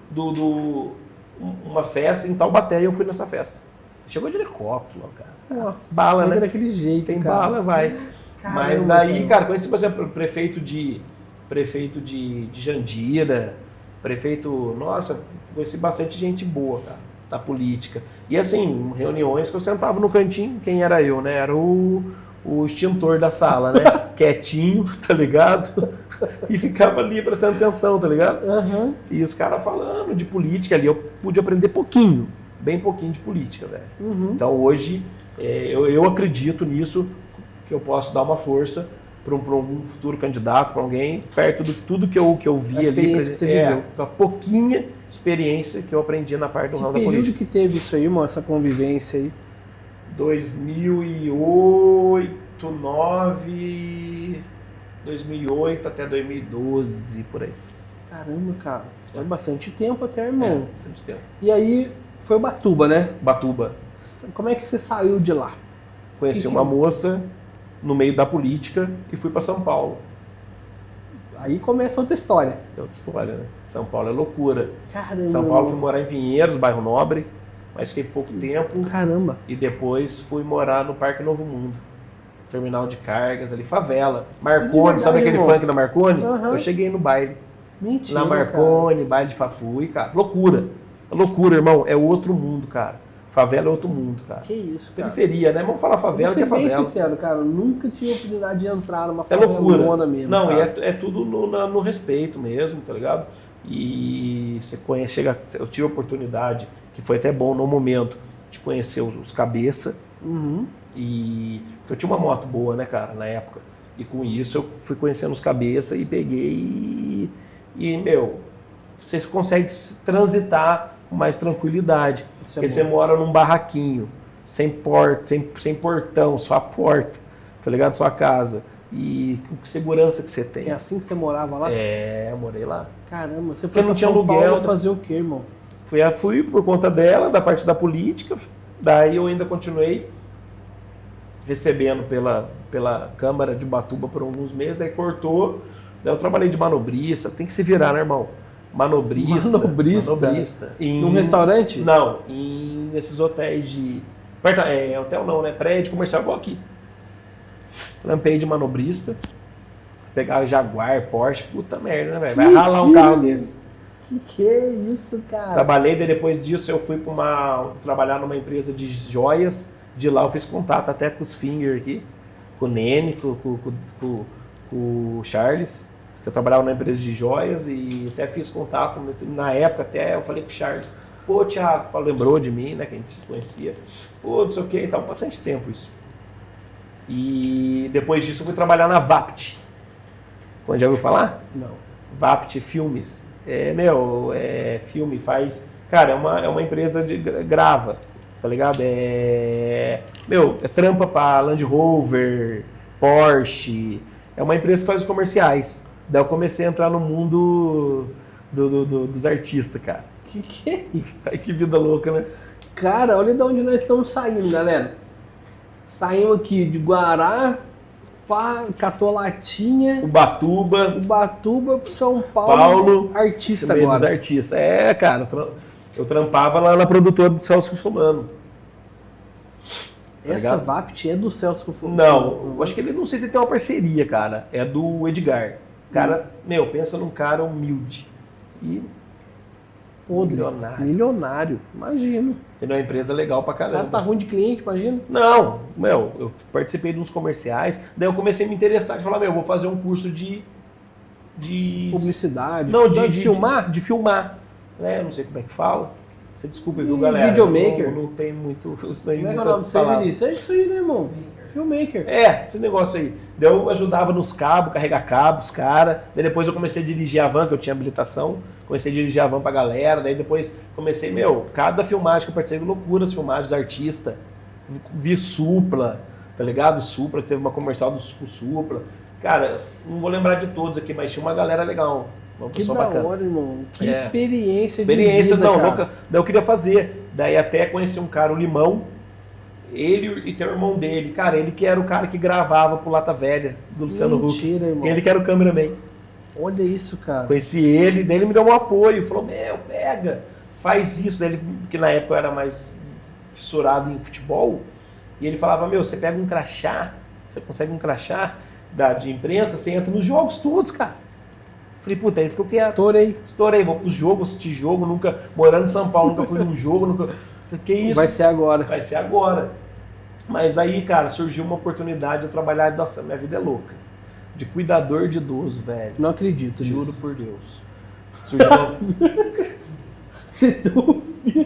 uma festa em Taubaté e eu fui nessa festa. Chegou de helicóptero, cara. Nossa, Bala, chega né? daquele jeito, Tem cara. bala, vai. Caramba, Mas aí, cara. cara, conheci, por exemplo, prefeito de Jandira, nossa, conheci bastante gente boa, cara, da política. E assim, reuniões que eu sentava no cantinho, quem era eu, né? Era o extintor da sala, né? Quietinho, tá ligado? E ficava ali prestando atenção, tá ligado? Uhum. E os caras falando de política ali, eu pude aprender pouquinho, bem pouquinho de política, velho. Uhum. Então hoje, eu acredito nisso, que eu posso dar uma força para um futuro candidato, para alguém, perto de tudo que eu vi A ali. experiência que você viveu. A pouquinha experiência que eu aprendi na parte do ramo da Que período política. que teve isso aí, irmão, essa convivência aí? 2008 até 2012, por aí. Caramba, cara. Foi bastante tempo até, irmão. Bastante tempo. E aí, foi Ubatuba, né? Batuba. Como é que você saiu de lá? Conheci uma moça no meio da política e fui para São Paulo. Aí começa outra história. É outra história, né? São Paulo é loucura. Caramba. São Paulo fui morar em Pinheiros, bairro Nobre, mas fiquei pouco tempo. Caramba. E depois fui morar no Parque Novo Mundo. Terminal de cargas ali, favela. Marconi, Verdade, sabe aquele irmão. funk da Marconi? Aham. Eu cheguei no baile. Mentira, Na Marconi, baile de Fafui, cara. Loucura. Loucura, irmão. É outro mundo, cara. Favela é outro mundo, cara. Que isso, cara. Periferia, né? Vamos falar favela, Vou que é ser bem favela. sincero, cara. Eu nunca tive a oportunidade de entrar numa É loucura. favelona mesmo. Não, e cara. é tudo no respeito mesmo, tá ligado? E você conhece, eu tive a oportunidade, que foi até bom no momento, de conhecer os cabeça. Uhum. E eu tinha uma moto boa, né, cara, na época. E com isso eu fui conhecendo os cabeça e peguei meu, você consegue transitar com mais tranquilidade. Isso é Porque você bom. mora num barraquinho, sem porta, sem portão, só a porta, tá ligado? Sua casa. E com que segurança que você tem. É assim que você morava lá? Eu morei lá. Caramba, você Porque foi não pra tinha São aluguel, Paulo né? fazer o quê, irmão? Fui por conta dela, da parte da política, daí eu ainda continuei recebendo pela Câmara de Ubatuba por alguns meses, aí cortou, daí eu trabalhei de manobrista, tem que se virar, né, irmão? Manobrista. Manobrista? Num restaurante? Não, nesses hotéis de... hotel não, né? Prédio comercial igual aqui. Trampei de manobrista, pegava Jaguar, Porsche, puta merda, né, velho? Vai ralar um carro desse. Que é isso, cara? Trabalhei, daí depois disso eu fui trabalhar numa empresa de joias. De lá eu fiz contato até com os Finger aqui, com o Nene, com o Charles, que eu trabalhava na empresa de joias e até fiz contato. Na época até eu falei com o Charles, pô, Thiago, lembrou de mim, né, que a gente se conhecia. Pô, não sei o que e tal, bastante tempo isso. E depois disso eu fui trabalhar na Vapt. Quando já ouviu falar? Não. Vapt Filmes. Filme, faz... Cara, é uma empresa de grava, tá ligado? É trampa pra Land Rover, Porsche. É uma empresa que faz os comerciais. Daí eu comecei a entrar no mundo dos artistas, cara. Que é isso? Ai, que vida louca, né? Cara, olha de onde nós estamos saindo, galera. Saímos aqui de Guará, Catolatinha, Ubatuba, pro São Paulo, artista meio dos agora. artistas. Cara, eu trampava lá na produtora do Celso Russomano. Tá Essa ligado? Vapt é do Celso Russomano? Não, eu acho que ele, não sei se ele tem uma parceria, cara. É do Edgar. Cara, pensa num cara humilde. E Podre. milionário. Imagino. Tem uma empresa legal pra O cara caramba. tá ruim de cliente, imagina. Não, eu participei de uns comerciais, daí eu comecei a me interessar, de falar, vou fazer um curso de Publicidade. Não, de filmar? De filmar. Né? Eu não sei como é que fala. Você desculpa, viu, galera? Videomaker? Não tem muito... Isso aí, Como é que é o muita nome disso aí, palavra. Vinícius? É isso aí, né, irmão? Filmmaker. Esse negócio aí. Daí eu ajudava nos cabos, carregar cabos, cara. Daí depois eu comecei a dirigir a van, que eu tinha habilitação. Comecei a dirigir a van pra galera. Daí depois comecei, cada filmagem que eu participei, loucura, as filmagens, artistas. Vi Supla, tá ligado? Supla, teve uma comercial com Supla. Cara, não vou lembrar de todos aqui, mas tinha uma galera legal. Uma Que pessoa da bacana. hora, irmão. Que É. experiência Experiência, de vida, não, cara. nunca, daí eu queria fazer. Daí até conheci um cara, o Limão, ele e tem o irmão dele. Cara, ele que era o cara que gravava pro Lata Velha, do Luciano Huck. Mentira, irmão. Ele que era o cameraman. Olha isso, cara. Conheci ele, daí ele me deu um apoio, falou, pega, faz isso. Daí ele, que na época eu era mais fissurado em futebol, e ele falava, você pega um crachá, você consegue um crachá de imprensa, você entra nos jogos todos, cara. Falei, puta, é isso que eu quero. Estourei, vou pros jogos, assistir jogo, nunca, morando em São Paulo, nunca fui num jogo, nunca... Que isso? Vai ser agora. Vai ser agora. Mas aí, cara, surgiu uma oportunidade de eu trabalhar, nossa, minha vida é louca. De cuidador de idoso, velho. Não acredito Juro nisso. por Deus. Surgiu uma... Vocês estão...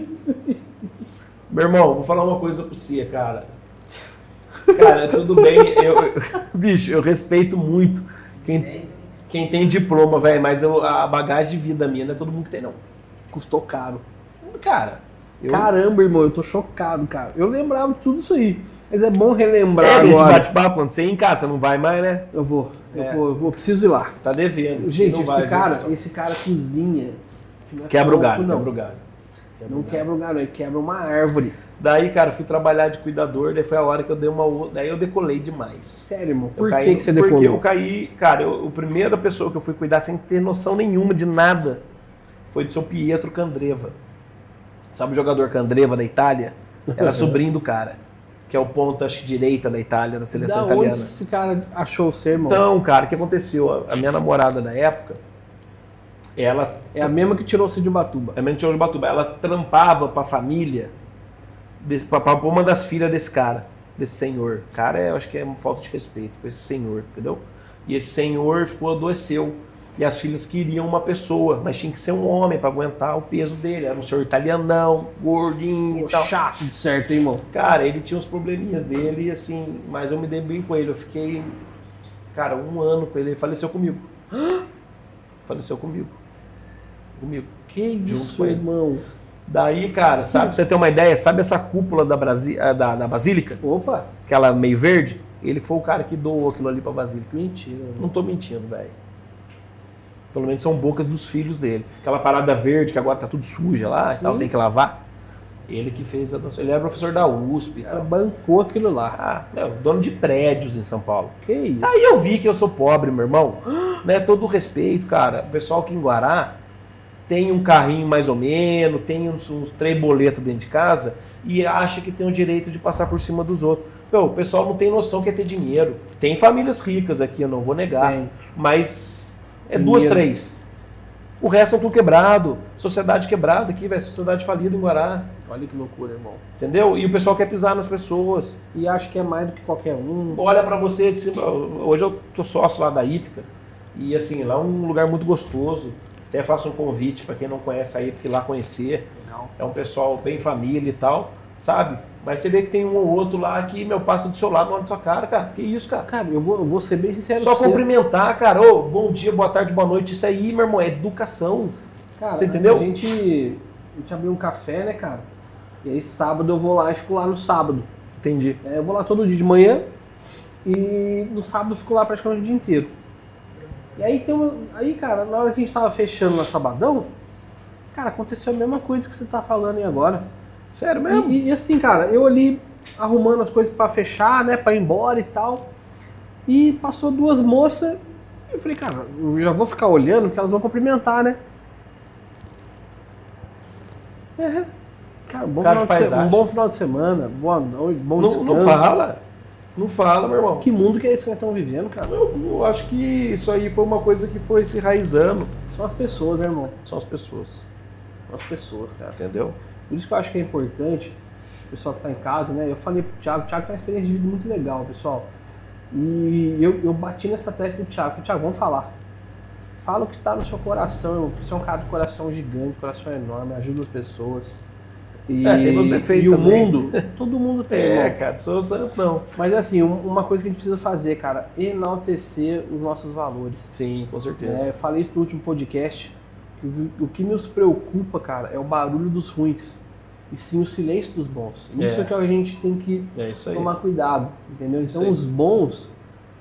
Meu irmão, vou falar uma coisa pra você, cara. Cara, tudo bem, bicho, eu respeito muito quem tem diploma, velho, mas a bagagem de vida minha não é todo mundo que tem, não. Custou caro. Cara, Caramba, irmão, eu tô chocado, cara. Eu lembrava de tudo isso aí. Mas é bom relembrar gente, agora. bate-papo, quando você ir em casa, você não vai mais, né? Eu vou, preciso ir lá. Tá devendo. Gente, não vai, esse cara cozinha. Não é quebra o pouco, galho, não. quebra o galho. Não quebra o galho, ele quebra uma árvore. Daí, cara, eu fui trabalhar de cuidador, daí foi a hora que eu dei uma outra. Daí eu decolei demais. Sério, irmão? Eu Por caí, que você decolou? Porque eu caí, cara, a primeira pessoa que eu fui cuidar sem ter noção nenhuma de nada foi do seu Pietro Candreva. Sabe o jogador Candreva da Itália? Era sobrinho do cara, que é o ponta, acho que direita da Itália, da seleção italiana. Onde esse cara achou você, irmão? Então, cara, o que aconteceu? A minha namorada da época, ela... É a mesma que tirou você de Ubatuba. É a mesma que tirou de Ubatuba. Ela trampava pra família, pra uma das filhas desse cara, desse senhor. Cara, eu acho que é uma falta de respeito com esse senhor, entendeu? E esse senhor adoeceu. E as filhas queriam uma pessoa, mas tinha que ser um homem pra aguentar o peso dele. Era um senhor italianão, gordinho e tal. Chato de certo, hein, irmão? Cara, ele tinha uns probleminhas dele, e assim, mas eu me dei bem com ele. Eu fiquei, cara, 1 ano com ele. Ele faleceu comigo. Faleceu comigo. Que Junto isso, com ele. irmão? Daí, cara, sabe, pra você ter uma ideia, sabe essa cúpula da Basílica? Opa! Aquela meio verde? Ele foi o cara que doou aquilo ali pra Basílica. Mentira. Não tô mentindo, velho. Pelo menos são bocas dos filhos dele. Aquela parada verde que agora tá tudo suja lá e tal, tem que lavar. Ele que fez a doação. Ele era professor da USP e Ela tal. bancou aquilo lá. Dono de prédios em São Paulo. Que isso? Aí eu vi que eu sou pobre, meu irmão. Né? Todo respeito, cara. O pessoal aqui em Guará tem um carrinho mais ou menos, tem uns 3 boletos dentro de casa e acha que tem o direito de passar por cima dos outros. Pô, o pessoal não tem noção que é ter dinheiro. Tem famílias ricas aqui, eu não vou negar. Tem. Mas é Dinheiro. 2, 3. O resto é tudo quebrado. Sociedade quebrada aqui, velho. Sociedade falida em Guará. Olha que loucura, irmão. Entendeu? E o pessoal quer pisar nas pessoas. E acho que é mais do que qualquer um. Olha pra você, hoje eu tô sócio lá da Ípica. E assim, lá é um lugar muito gostoso. Até faço um convite pra quem não conhece a Ípica ir lá conhecer. Legal. É um pessoal bem família e tal, sabe? Mas você vê que tem um ou outro lá que, passa do seu lado, não olha na sua cara, cara. Que isso, cara? Cara, eu vou ser bem sincero Só com você. cumprimentar, cara. Ô, bom dia, boa tarde, boa noite. Isso aí, meu irmão, é educação. Cara, Você entendeu? A gente abriu um café, né, cara? E aí sábado eu vou lá e fico lá no sábado. Entendi. Eu vou lá todo dia de manhã e no sábado eu fico lá praticamente o dia inteiro. E aí aí, cara, na hora que a gente tava fechando no sabadão, cara, aconteceu a mesma coisa que você tá falando aí agora. Sério mesmo? E assim, cara, eu ali arrumando as coisas pra fechar, né, pra ir embora e tal. E passou 2 moças. E eu falei, cara, eu já vou ficar olhando porque elas vão cumprimentar, né? Cara, um bom final de semana, boa noite, bom descanso. Não fala, meu irmão. Que mundo que é esse que nós estamos vivendo, cara? Eu acho que isso aí foi uma coisa que foi se enraizando. São as pessoas, né, irmão? São as pessoas. São as pessoas, cara. Entendeu? Por isso que eu acho que é importante, o pessoal que tá em casa, né? Eu falei pro Thiago tem uma experiência de vida muito legal, pessoal. E eu bati nessa tecla do Thiago. Falei, Thiago, vamos falar. Fala o que tá no seu coração, irmão. Você é um cara de coração gigante, coração enorme, ajuda as pessoas. E, tem meus defeitos e o também. mundo, todo mundo tem, irmão. Cara, sou santo não. Mas assim, uma coisa que a gente precisa fazer, cara, enaltecer os nossos valores. Sim, com certeza. Eu falei isso no último podcast. O que nos preocupa, cara, é o barulho dos ruins. E sim o silêncio dos bons. Isso é que a gente tem que isso aí. tomar cuidado, entendeu? Isso então aí. os bons,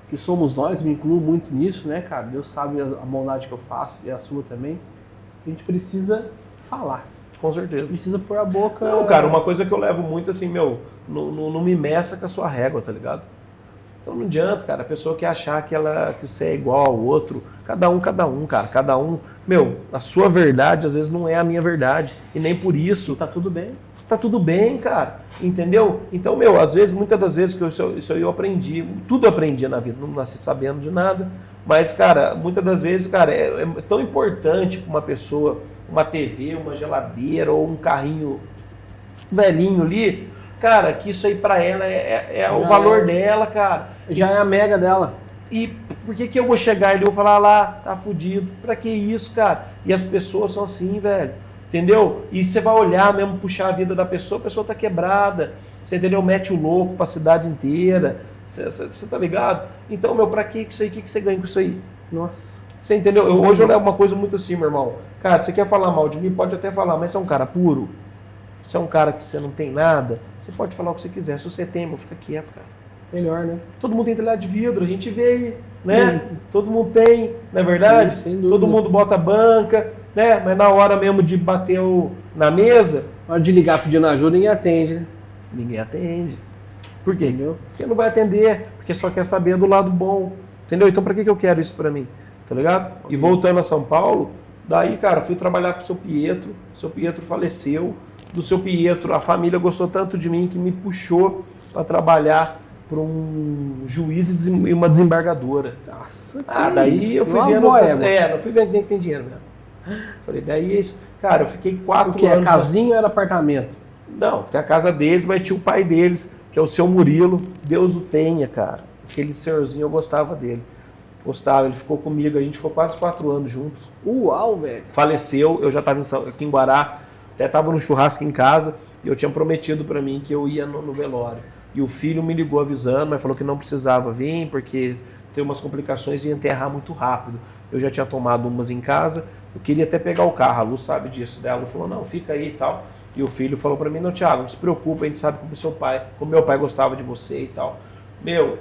que somos nós, me incluo muito nisso, né, cara? Deus sabe a bondade que eu faço e a sua também. A gente precisa falar. Com certeza. Precisa pôr a boca... Não, cara, uma coisa que eu levo muito assim, meu, não me meça com a sua régua, tá ligado? Então não adianta, cara, a pessoa quer achar que você é igual ao outro. Cada um, cara. Cada um, meu, a sua verdade às vezes não é a minha verdade. E nem por isso. Tá tudo bem. Tá tudo bem, cara. Entendeu? Então, meu, às vezes, muitas das vezes que isso eu aprendi, tudo eu aprendi na vida, não nasci sabendo de nada. Mas, cara, muitas das vezes, cara, é tão importante para uma pessoa, uma TV, uma geladeira ou um carrinho velhinho ali, cara, que isso aí pra ela é o valor dela, cara. Já é a mega dela. E por que eu vou chegar e eu vou falar lá, tá fudido? Pra que isso, cara? E as pessoas são assim, velho. Entendeu? E você vai olhar mesmo, puxar a vida da pessoa, a pessoa tá quebrada. Você entendeu? Mete o louco pra cidade inteira. Você tá ligado? Então, meu, pra que isso aí? O que você ganha com isso aí? Nossa. Você entendeu? Hoje eu levo uma coisa muito assim, meu irmão. Cara, você quer falar mal de mim? Pode até falar, mas você é um cara puro. Você é um cara que você não tem nada. Você pode falar o que você quiser. Se você tem, meu, fica quieto, cara. Melhor, né? Todo mundo tem telhado de vidro, a gente vê aí, né? Todo mundo tem, não é verdade? Sim, sem dúvida. Todo mundo bota banca, né? Mas na hora mesmo de bater na mesa... Na hora de ligar pedindo ajuda, ninguém atende, né? Ninguém atende. Por quê? Entendeu? Porque não vai atender, porque só quer saber do lado bom. Entendeu? Então pra que eu quero isso pra mim? Tá ligado? E voltando a São Paulo, daí, cara, fui trabalhar com o seu Pietro. O seu Pietro faleceu. Do seu Pietro, a família gostou tanto de mim que me puxou pra trabalhar para um juiz e uma desembargadora. Nossa, daí eu fui vendo... não fui vendo quem tem dinheiro mesmo. Falei, daí é isso. Cara, eu fiquei 4 anos... O que, é casinha ou era apartamento? Não, tem a casa deles, mas tinha o pai deles, que é o seu Murilo. Deus o tenha, cara. Aquele senhorzinho, eu gostava dele. Gostava, ele ficou comigo, a gente ficou quase 4 anos juntos. Uau, velho. Faleceu, eu já estava aqui em Guará, até estava no churrasco em casa, e eu tinha prometido para mim que eu ia no velório. E o filho me ligou avisando, mas falou que não precisava vir, porque tem umas complicações e ia enterrar muito rápido. Eu já tinha tomado umas em casa, eu queria até pegar o carro, a Lu sabe disso. Daí a Lu falou, não, fica aí e tal. E o filho falou para mim, não, Thiago, não se preocupa, a gente sabe como meu pai gostava de você e tal. Meu,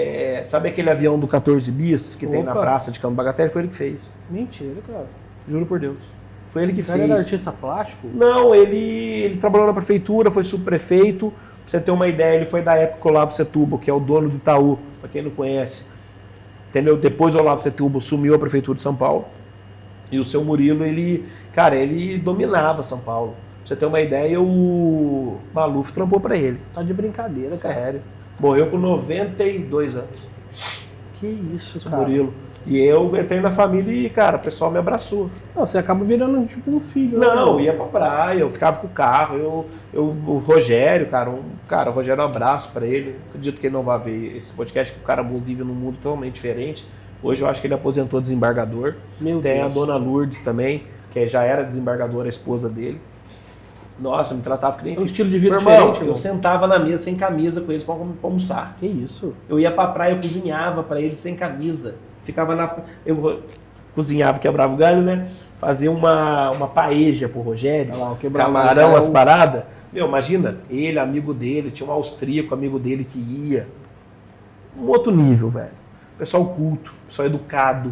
sabe aquele avião do 14 bis que tem na praça de Campo Bagatelle? Foi ele que fez. Mentira, cara. Juro por Deus. Foi ele que fez. Ele era artista plástico? Não, ele trabalhou na prefeitura, foi subprefeito. Pra você ter uma ideia, ele foi da época do Olavo Setúbal, que é o dono do Itaú, para quem não conhece. Entendeu? Depois o Olavo Setúbal sumiu a prefeitura de São Paulo. E o seu Murilo, ele dominava São Paulo. Pra você ter uma ideia, o Maluf trampou para ele. Tá de brincadeira, cara. Sério. Morreu com 92 anos. Que isso, esse cara. Murilo. E eu entrei na família e, cara, o pessoal me abraçou. Não, você acaba virando tipo um filho. Não, né? ia pra praia, eu ficava com o carro, o Rogério, cara, o Rogério, um abraço pra ele. Acredito que ele não vai ver esse podcast, que o cara vive num mundo totalmente diferente. Hoje eu acho que ele aposentou desembargador. Meu Tem Deus. a dona Lourdes também, que já era desembargadora, a esposa dele. Nossa, me tratava que nem um estilo de vida meu irmão, diferente. eu sentava na mesa sem camisa com eles pra almoçar. Que isso? Eu ia pra praia, eu cozinhava pra eles sem camisa. Ficava eu cozinhava, quebrava o galho, né? Fazia uma paeja pro Rogério, camarão, as paradas. Meu, imagina, ele, amigo dele, tinha um austríaco, amigo dele que ia. Um outro nível, velho. Pessoal culto, pessoal educado.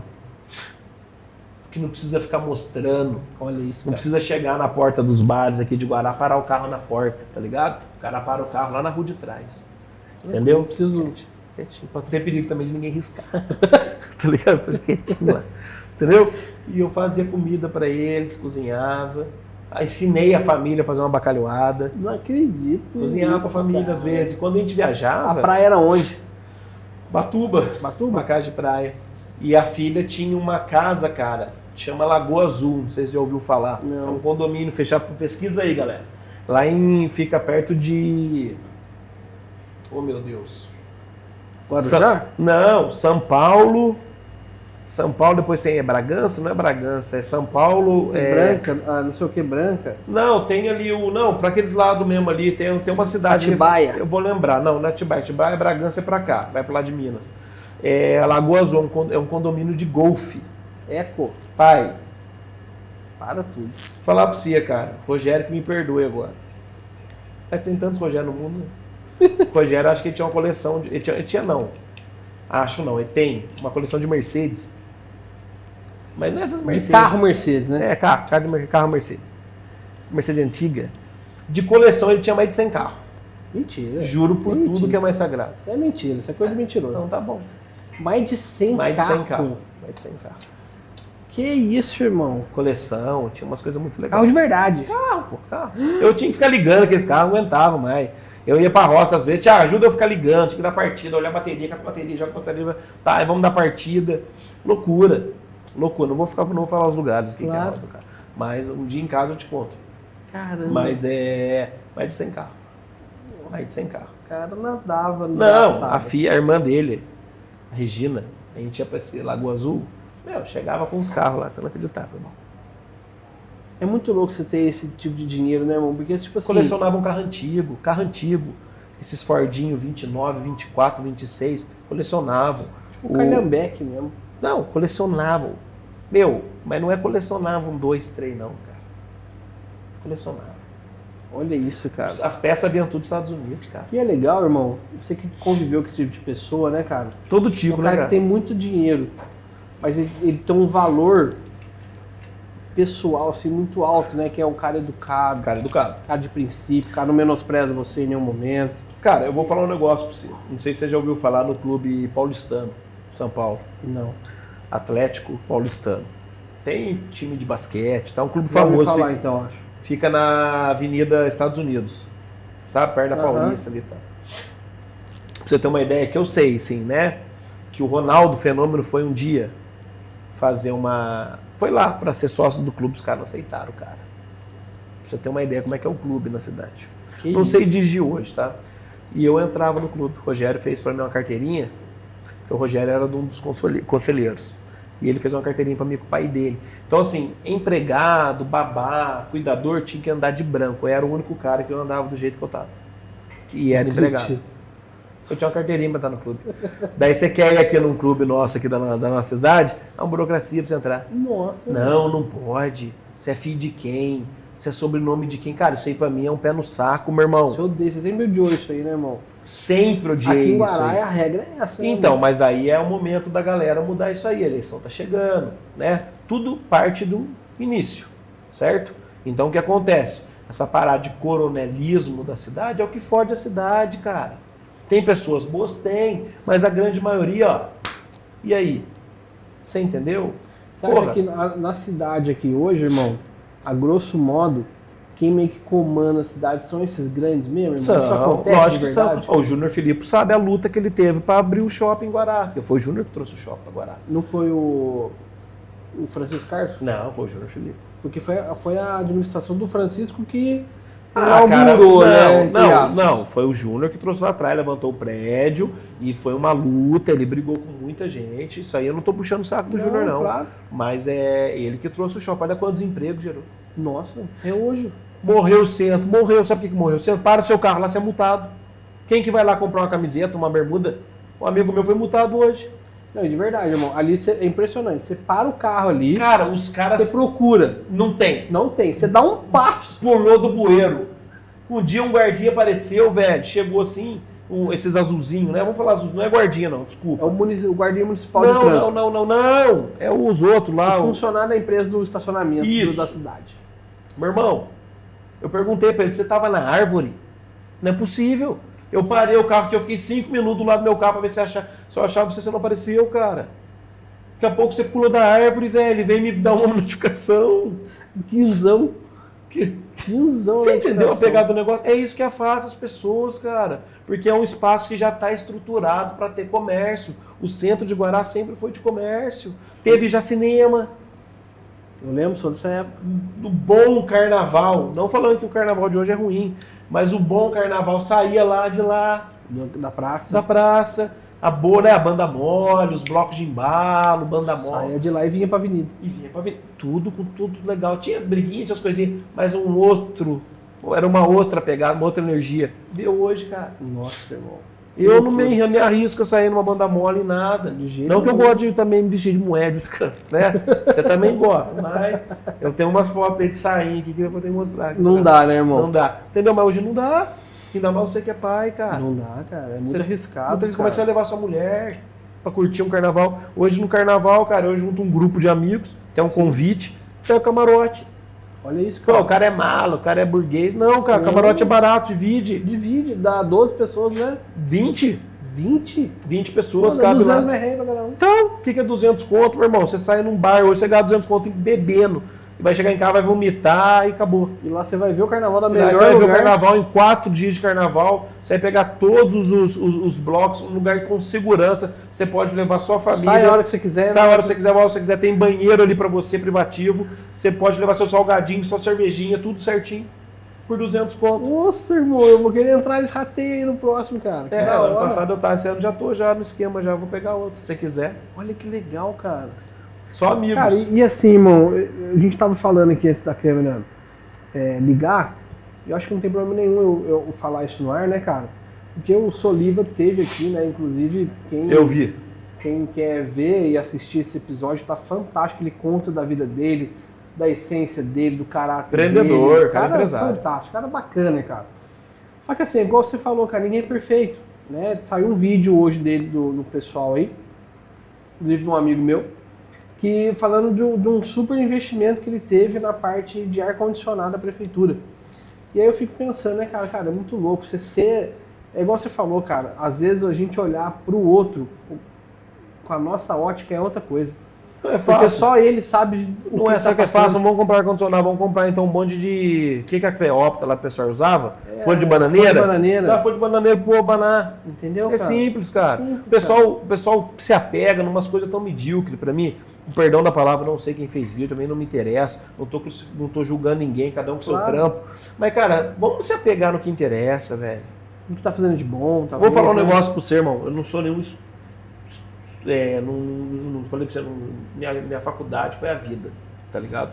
Que não precisa ficar mostrando. Olha isso, Não cara. precisa chegar na porta dos bares aqui de Guará, parar o carro na porta, tá ligado? O cara para o carro lá na rua de trás. Entendeu? Não preciso... Pra não ter perigo também de ninguém riscar. Tá ligado? Lá. Entendeu? E eu fazia comida pra eles, cozinhava. Ensinei a família a fazer uma bacalhoada. Não acredito. Cozinhava pra família às vezes. Quando a gente viajava... A praia era onde? Batuba. Batuba? Uma casa de praia. E a filha tinha uma casa, cara, chama Lagoa Azul. Não sei se já ouviu falar. Não. É um condomínio fechado. Pesquisa aí, galera. Lá fica perto de... Oh, meu Deus. Guarujá? Não, São Paulo. São Paulo, depois tem Bragança, não é Bragança, é São Paulo. Branca, não sei o que, Branca. Não, tem ali para aqueles lados mesmo ali, tem uma cidade. Atibaia. Eu vou lembrar, não é Atibaia. Atibaia, Bragança é pra cá, vai pro lado de Minas. Lagoa Azul é um condomínio de golfe. Eco. Pai, Para tudo. vou falar pra você, cara, Rogério que me perdoe agora. Tem tantos Rogério no mundo. Rogério, acho que ele tinha uma coleção, ele tinha não. Acho não, ele tem uma coleção de Mercedes. Mas não é essas Mercedes. De carro Mercedes, né? Carro Mercedes. Mercedes antiga. De coleção ele tinha mais de 100 carros. Mentira. Juro por tudo que é mais sagrado. Isso é mentira, isso é coisa mentirosa. Então tá bom. Mais de 100 Mais de 100 carros. carros. Mais de 100 carros. Que isso, irmão? Coleção, tinha umas coisas muito legais. Carro de verdade. Carro. Eu tinha que ficar ligando aqueles carros, não aguentava mais. Eu ia pra roça às vezes, tia, ajuda eu a ficar ligando, tinha que dar partida, olhar a bateria, com a bateria, joga a bateria, tá, vamos dar partida. Loucura. Loucura. Não vou falar os lugares que é a roça do carro. Mas um dia em casa eu te conto. Caramba. Mas é mais de 100 carros. Mais de 100 carros. O cara nadava no Não, a irmã dele, a Regina, a gente ia pra esse Lagoa Azul, chegava com os carros lá, você não acreditava, irmão. É muito louco você ter esse tipo de dinheiro, né, irmão? Porque, tipo assim... Colecionava um carro antigo. Esses Fordinho 29, 24, 26, colecionavam. Tipo o Calhambeque mesmo. Não, colecionavam. Mas não é colecionavam 2, 3 não, cara. Colecionavam. Olha isso, cara. As peças vinham tudo dos Estados Unidos, cara. E é legal, irmão, você que conviveu com esse tipo de pessoa, né, cara? Todo tipo, né, cara? Que tem muito dinheiro, mas ele tem um valor pessoal, assim, muito alto, né? Que é um cara educado. Cara de princípio, cara não menospreza você em nenhum momento. Cara, eu vou falar um negócio pra você. Não sei se você já ouviu falar no Clube Paulistano, de São Paulo. Não. Atlético Paulistano. Tem time de basquete, tá? Um clube Já ouvi famoso. falar, então, acho. Fica na Avenida Estados Unidos. Sabe? Perto da Paulista ali, tá? Pra você ter uma ideia, que eu sei, sim, né? Que o Ronaldo Fenômeno foi um dia fazer uma... Foi lá pra ser sócio do clube, os caras não aceitaram, cara. Pra você ter uma ideia como é que é o clube na cidade. Não sei dirigir hoje, tá? E eu entrava no clube. O Rogério fez pra mim uma carteirinha, porque o Rogério era um dos conselheiros. E ele fez uma carteirinha para mim com o pai dele. Então, assim, empregado, babá, cuidador, tinha que andar de branco. Eu era o único cara que eu andava do jeito que eu tava. E era empregado. Eu tinha uma carteirinha para estar no clube. Daí você quer ir aqui num clube nosso, aqui da nossa cidade, é uma burocracia para você entrar. Nossa. Não pode. Você é filho de quem? Você é sobrenome de quem? Cara, isso aí para mim é um pé no saco, meu irmão. Você sempre odiou isso aí, né, irmão? Sempre odiei aqui em isso aí. Guará a regra é essa, né? Então, mas aí é o momento da galera mudar isso aí. A eleição tá chegando, né? Tudo parte do início, certo? Então o que acontece? Essa parada de coronelismo da cidade é o que fode a cidade, cara. Tem pessoas boas? Tem, mas a grande maioria, ó. E aí? Você entendeu? Você acha que na cidade aqui hoje, irmão, a grosso modo, quem meio que comanda a cidade são esses grandes mesmo? Isso acontece, lógico que são. O Júnior Filipe sabe a luta que ele teve para abrir o shopping em Guará. Porque foi o Júnior que trouxe o shopping para Guará. Não foi o Francisco Carlos? Não, foi o Júnior Filipe. Porque foi a administração do Francisco que inaugurou, né? Não, foi o Júnior que trouxe lá atrás, levantou o prédio e foi uma luta, ele brigou com muita gente. Isso aí eu não tô puxando o saco do Júnior, não. Claro. Mas é ele que trouxe o shopping. Olha quantos empregos gerou. Nossa, é hoje. Morreu o centro, morreu. Sabe por que morreu o centro? Para o seu carro lá, você é multado. Quem que vai lá comprar uma camiseta, uma bermuda? Um amigo meu foi multado hoje. Não, de verdade, irmão. Ali é impressionante. Você para o carro ali. Cara, os caras... Você procura. Não tem. Não tem. Você dá um passo. Pulou do bueiro. Um dia um guardinha apareceu, velho. Chegou assim, esses azulzinhos, né? Vamos falar azul. Não é guardinha, não. Desculpa. É o guardinha municipal de trânsito. Não. É os outros lá. O funcionário da empresa do estacionamento da cidade. Meu irmão, eu perguntei pra ele, você tava na árvore? Não é possível. Eu parei o carro que eu fiquei 5 minutos do lado do meu carro pra ver se eu achava você não apareceu, cara. Daqui a pouco você pula da árvore, velho, e vem me dar uma notificação. Quinzão. Você entendeu a pegada do negócio? É isso que afasta as pessoas, cara. Porque é um espaço que já está estruturado para ter comércio. O centro de Guará sempre foi de comércio. Teve já cinema. Eu lembro só dessa época. Do bom carnaval. Não falando que o carnaval de hoje é ruim, mas o bom carnaval saía lá de lá. Da praça. Da praça. A boa, né? A banda mole, os blocos de embalo, banda mole. Saía de lá e vinha pra avenida. Tudo com tudo legal. Tinha as briguinhas, tinha as coisinhas, mas era uma outra pegada, uma outra energia. Vê hoje, cara. Nossa, irmão. Eu não me arrisco a sair numa banda mole, nada. De jeito não que eu gosto de também me vestir de moeda, né? Você também gosta, mas eu tenho umas fotos aí de sair aqui que eu vou ter que mostrar. Aqui, não dá, né, irmão? Não dá. Entendeu? Mas hoje não dá. Ainda mais você que é pai, cara. Não dá, cara. É muito arriscado. Como é que você vai levar sua mulher pra curtir um carnaval. Hoje no carnaval, cara, eu junto um grupo de amigos, tem um convite, tem o camarote. Olha isso, Pô, cara. o cara é malo, o cara é burguês. Não, cara, camarote é barato, divide. Divide, dá 12 pessoas, né? 20? 20? 20 pessoas, Pô, cabe 200 lá. mais rei pra cada um. Então, o que é 200 conto, meu irmão? Você sai num bar, hoje você gasta 200 conto bebendo. E vai chegar em casa, vai vomitar e acabou. E lá você vai ver o carnaval da Aí melhor você vai ver o lugar. carnaval em 4 dias de carnaval. Você vai pegar todos os blocos, um lugar com segurança. Você pode levar sua família. Sai a hora que você quiser. Sai a hora que você quiser, a hora que você quiser. Tem banheiro ali pra você, privativo. Você pode levar seu salgadinho, sua cervejinha, tudo certinho. Por 200 conto. Nossa, irmão, eu vou querer entrar nesse rateio aí no próximo, cara. Que da Ano hora. passado eu tava, esse ano já tô já no esquema, já vou pegar outro, se você quiser. Olha que legal, cara. Só amigos. Cara, e assim, irmão, a gente tava falando aqui antes da câmera ligar, eu acho que não tem problema nenhum eu falar isso no ar, né, cara? Porque o Soliva teve aqui, né, inclusive Eu vi. quem quer ver e assistir esse episódio tá fantástico, ele conta da vida dele, da essência dele, do caráter Empreendedor, dele. cara empresário. Fantástico, cara bacana, cara. Só que assim, igual você falou, cara, ninguém é perfeito, né? Saiu um vídeo hoje dele, do pessoal aí, inclusive de um amigo meu, que falando de um super investimento que ele teve na parte de ar-condicionado da prefeitura. E aí eu fico pensando, né, cara, é muito louco você ser... É igual você falou, cara, às vezes a gente olhar pro outro com a nossa ótica é outra coisa. Não é Porque fácil. só ele sabe o Não que é tá só que é passando. fácil, não vamos comprar ar-condicionado, vamos comprar então um monte de... O que a Cleópatra lá, o pessoal usava? Folha de bananeira? folha de bananeira. Dá folha de bananeira pro abanar. Entendeu, É cara? simples, cara. Simples, O pessoal se apega em umas coisas tão medíocres pra mim. O perdão da palavra, não sei quem fez vídeo, também não me interessa. Não tô julgando ninguém, cada um com Claro. seu trampo. Mas, cara, vamos se apegar no que interessa, velho. O que tá fazendo de bom, tá Vou falar um né? negócio pro você, irmão. Eu não sou nenhum... não falei pra você, minha faculdade foi a vida, tá ligado?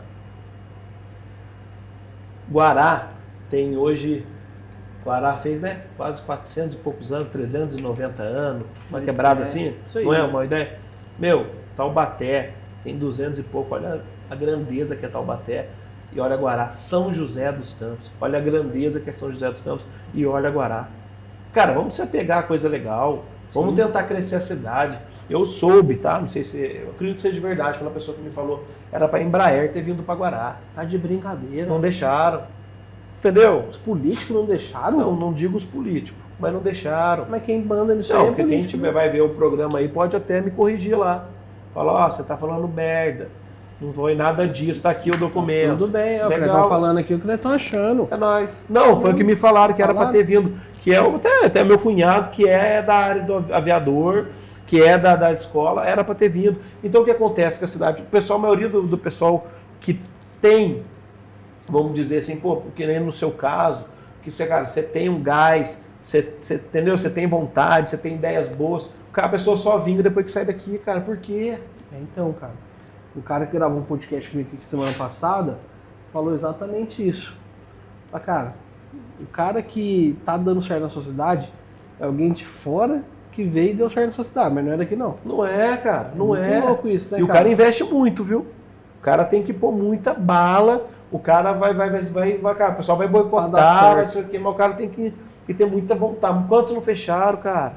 Guará tem hoje... Guará fez, né? Quase 400 e poucos anos, 390 anos. Uma quebrada assim? Isso aí. Não é uma ideia? Meu, Taubaté tem 200 e pouco. Olha a grandeza que é Taubaté. E olha Guará. São José dos Campos. Olha a grandeza que é São José dos Campos. E olha Guará. Cara, vamos se apegar a coisa legal. Vamos tentar crescer a cidade. Eu soube, tá? Não sei se... Eu acredito que seja de verdade. Pela pessoa que me falou. Era pra Embraer ter vindo pra Guará. Tá de brincadeira. Não deixaram. Entendeu? Os políticos não deixaram? Não digo os políticos, mas não deixaram. Mas quem manda nisso aí Não, é porque quem político. tiver, vai ver o programa aí pode até me corrigir lá. Fala, ó, você tá falando merda. Não foi nada disso, tá aqui o documento. Tudo bem, é o que eles Legal. estão falando aqui, o que eles estão achando. É nóis. Não, foi o que me falaram que era pra ter vindo. Que é até meu cunhado, que é da área do aviador, que é da escola, era pra ter vindo. Então o que acontece com a cidade? O pessoal, a maioria do pessoal que tem, vamos dizer assim, pô, porque nem no seu caso, que você, cara, você tem um gás, você entendeu? Você tem vontade, você tem ideias boas. A pessoa só vinga depois que sai daqui, cara. Por quê? Então, cara, o cara que gravou um podcast comigo aqui semana passada falou exatamente isso. Ah, cara, o cara que tá dando certo na sua cidade é alguém de fora que veio e deu certo na sua cidade, mas não é daqui não. Não é, cara. Não Muito é. louco isso, né, E o cara investe muito, viu? O cara tem que pôr muita bala. O cara vai, cara, o pessoal vai Pra dar boicotar, certo. vai sei o quê, mas o cara tem que ter muita vontade. Quantos não fecharam, cara?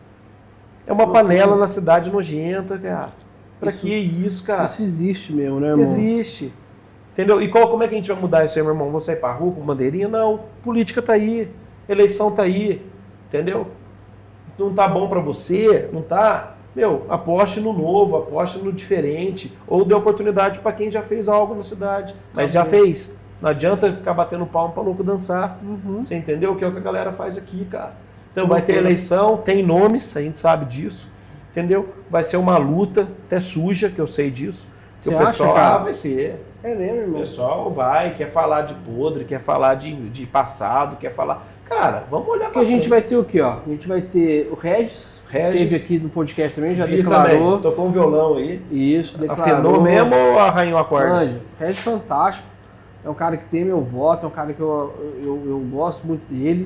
É uma Loucura. panela na cidade nojenta, cara. Pra Isso- que isso, cara? Isso existe mesmo, né, irmão? Existe. Entendeu? E como é que a gente vai mudar isso aí, meu irmão? Vou sair pra rua com bandeirinha? Não. Política tá aí. Eleição tá aí. Entendeu? Não tá bom pra você? Não tá? Meu, aposte no novo, aposte no diferente. Ou dê oportunidade pra quem já fez algo na cidade. Mas já fez. Não adianta ficar batendo palmo pra louco dançar. Uhum. Você entendeu? Que é o que a galera faz aqui, cara. Então vai ter eleição, tem nomes, a gente sabe disso. Entendeu? Vai ser uma luta, até suja, que eu sei disso. Que Você o pessoal, acha, cara? vai ser. É mesmo, O irmão. pessoal vai, quer falar de podre, quer falar de passado, quer falar... Cara, vamos olhar Porque pra a gente frente. vai ter o quê, ó? A gente vai ter o Regis teve aqui no podcast também, já Vi declarou. também, tocou um violão aí. Isso, declarou. Afinou mesmo ou arranhou a corda? Anjo, Regis fantástico. É um cara que tem meu voto, é um cara que eu gosto muito dele.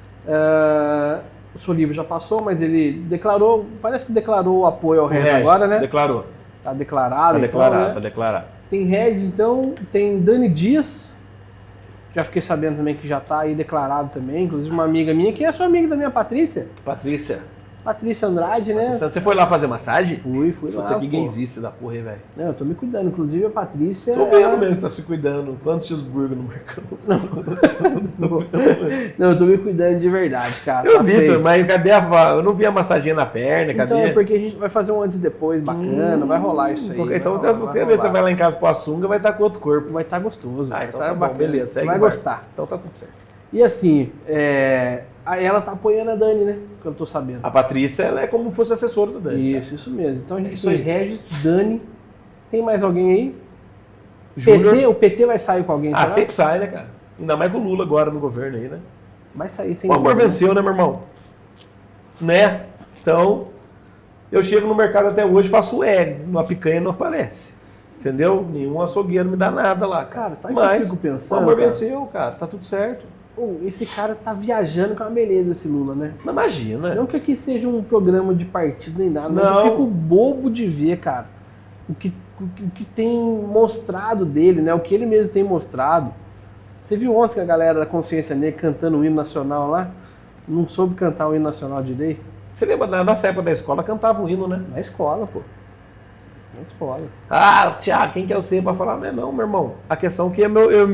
O Soliva já passou, mas ele declarou, parece que declarou o apoio ao Regis agora, né? Declarou. Tá declarado. Tá então, declarado, né? tá declarado. Tem Regis, então, tem Dani Dias. Já fiquei sabendo também que já tá aí declarado também. Inclusive uma amiga minha, que é sua amiga também, a Patrícia. Patrícia. Patrícia Andrade, né? Você foi lá fazer massagem? Fui lá. Puta, que pô. gaysice da porra, hein, velho. Não, eu tô me cuidando. Inclusive a Patrícia... Tô vendo mesmo, você tá se cuidando. Quantos cheeseburger no mercado? Não, eu tô me cuidando de verdade, cara. Eu Tá vi feio. isso, mas cadê eu não vi a massaginha na perna, cadê? Então é porque a gente vai fazer um antes e depois bacana, vai rolar isso aí. Então vai você vê, você vai lá em casa com a sunga, vai estar com outro corpo. Vai estar gostoso. Ah, vai então tá tá bom, bacana. beleza, segue vai o barco. gostar. Então tá tudo certo. E assim, aí ela tá apoiando a Dani, né? Que eu tô sabendo. A Patrícia, ela é como se fosse assessora do Dani. Isso mesmo. Então a gente isso tem aí. Regis, Dani. Tem mais alguém aí? Júnior. O PT vai sair com alguém? Ah, será? sempre sai, né, cara? Ainda mais com o Lula agora no governo aí, né? Vai sair sem O amor dúvida. venceu, né, meu irmão? Né? Então, eu chego no mercado até hoje, faço L, uma picanha não aparece. Entendeu? Nenhum açougueiro me dá nada lá, cara. Cara, sabe o que eu Mas fico pensando, o amor cara? venceu, cara. Tá tudo certo. Pô, esse cara tá viajando com uma beleza, esse Lula, né? Não imagina. Não que aqui seja um programa de partido nem nada, mas Não. eu fico bobo de ver, cara, o que tem mostrado dele, né? O que ele mesmo tem mostrado. Você viu ontem que a galera da Consciência Negra cantando o hino nacional lá? Não soube cantar o hino nacional direito? Você lembra, na nossa época da escola, cantava o hino, né? Na escola, pô. Na escola. Ah, Thiago, quem que é você pra falar? Não, meu irmão. A questão que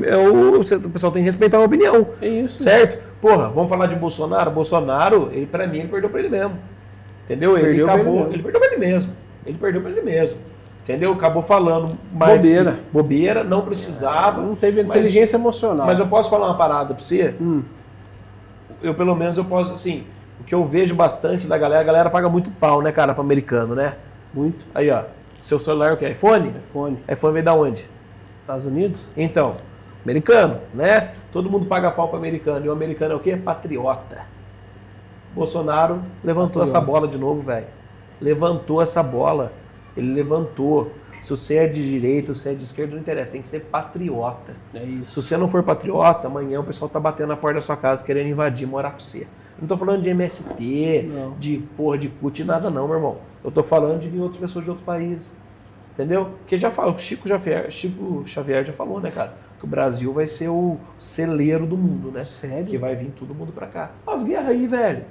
o pessoal tem que respeitar a opinião. É isso. Certo? Porra, vamos falar de Bolsonaro? Bolsonaro, ele, pra mim, ele perdeu pra ele mesmo. Entendeu? Ele Perdeu pra ele acabou. mesmo. Ele perdeu pra ele mesmo. Ele perdeu pra ele mesmo. Entendeu? Acabou falando mais. Bobeira. Bobeira, não precisava. Não teve mas- inteligência emocional. Mas eu posso falar uma parada pra você? Hum, Eu, pelo menos, eu posso, assim. O que eu vejo bastante da galera, a galera paga muito pau, né, cara, pro americano, né? muito. Aí, ó. Seu celular é o quê? iPhone? iPhone. iPhone veio da onde? Estados Unidos? Então, americano, né? Todo mundo paga pau para americano. E o americano é o quê? Patriota. Bolsonaro levantou Patriota. essa bola de novo, velho. Levantou essa bola. Ele levantou. Se você é de direita, se você é de esquerda, não interessa. Tem que ser patriota. É isso. Se você não for patriota, amanhã o pessoal tá batendo na porta da sua casa querendo invadir, morar pra você. Não tô falando de MST, Não. de porra de CUT, nada não, meu irmão. Eu tô falando de vir outras pessoas de outro país. Entendeu? Porque já fala, o Chico Xavier já falou, né, cara? Que o Brasil vai ser o celeiro do mundo, né? Sério? Que vai vir todo mundo pra cá. As guerras aí, velho.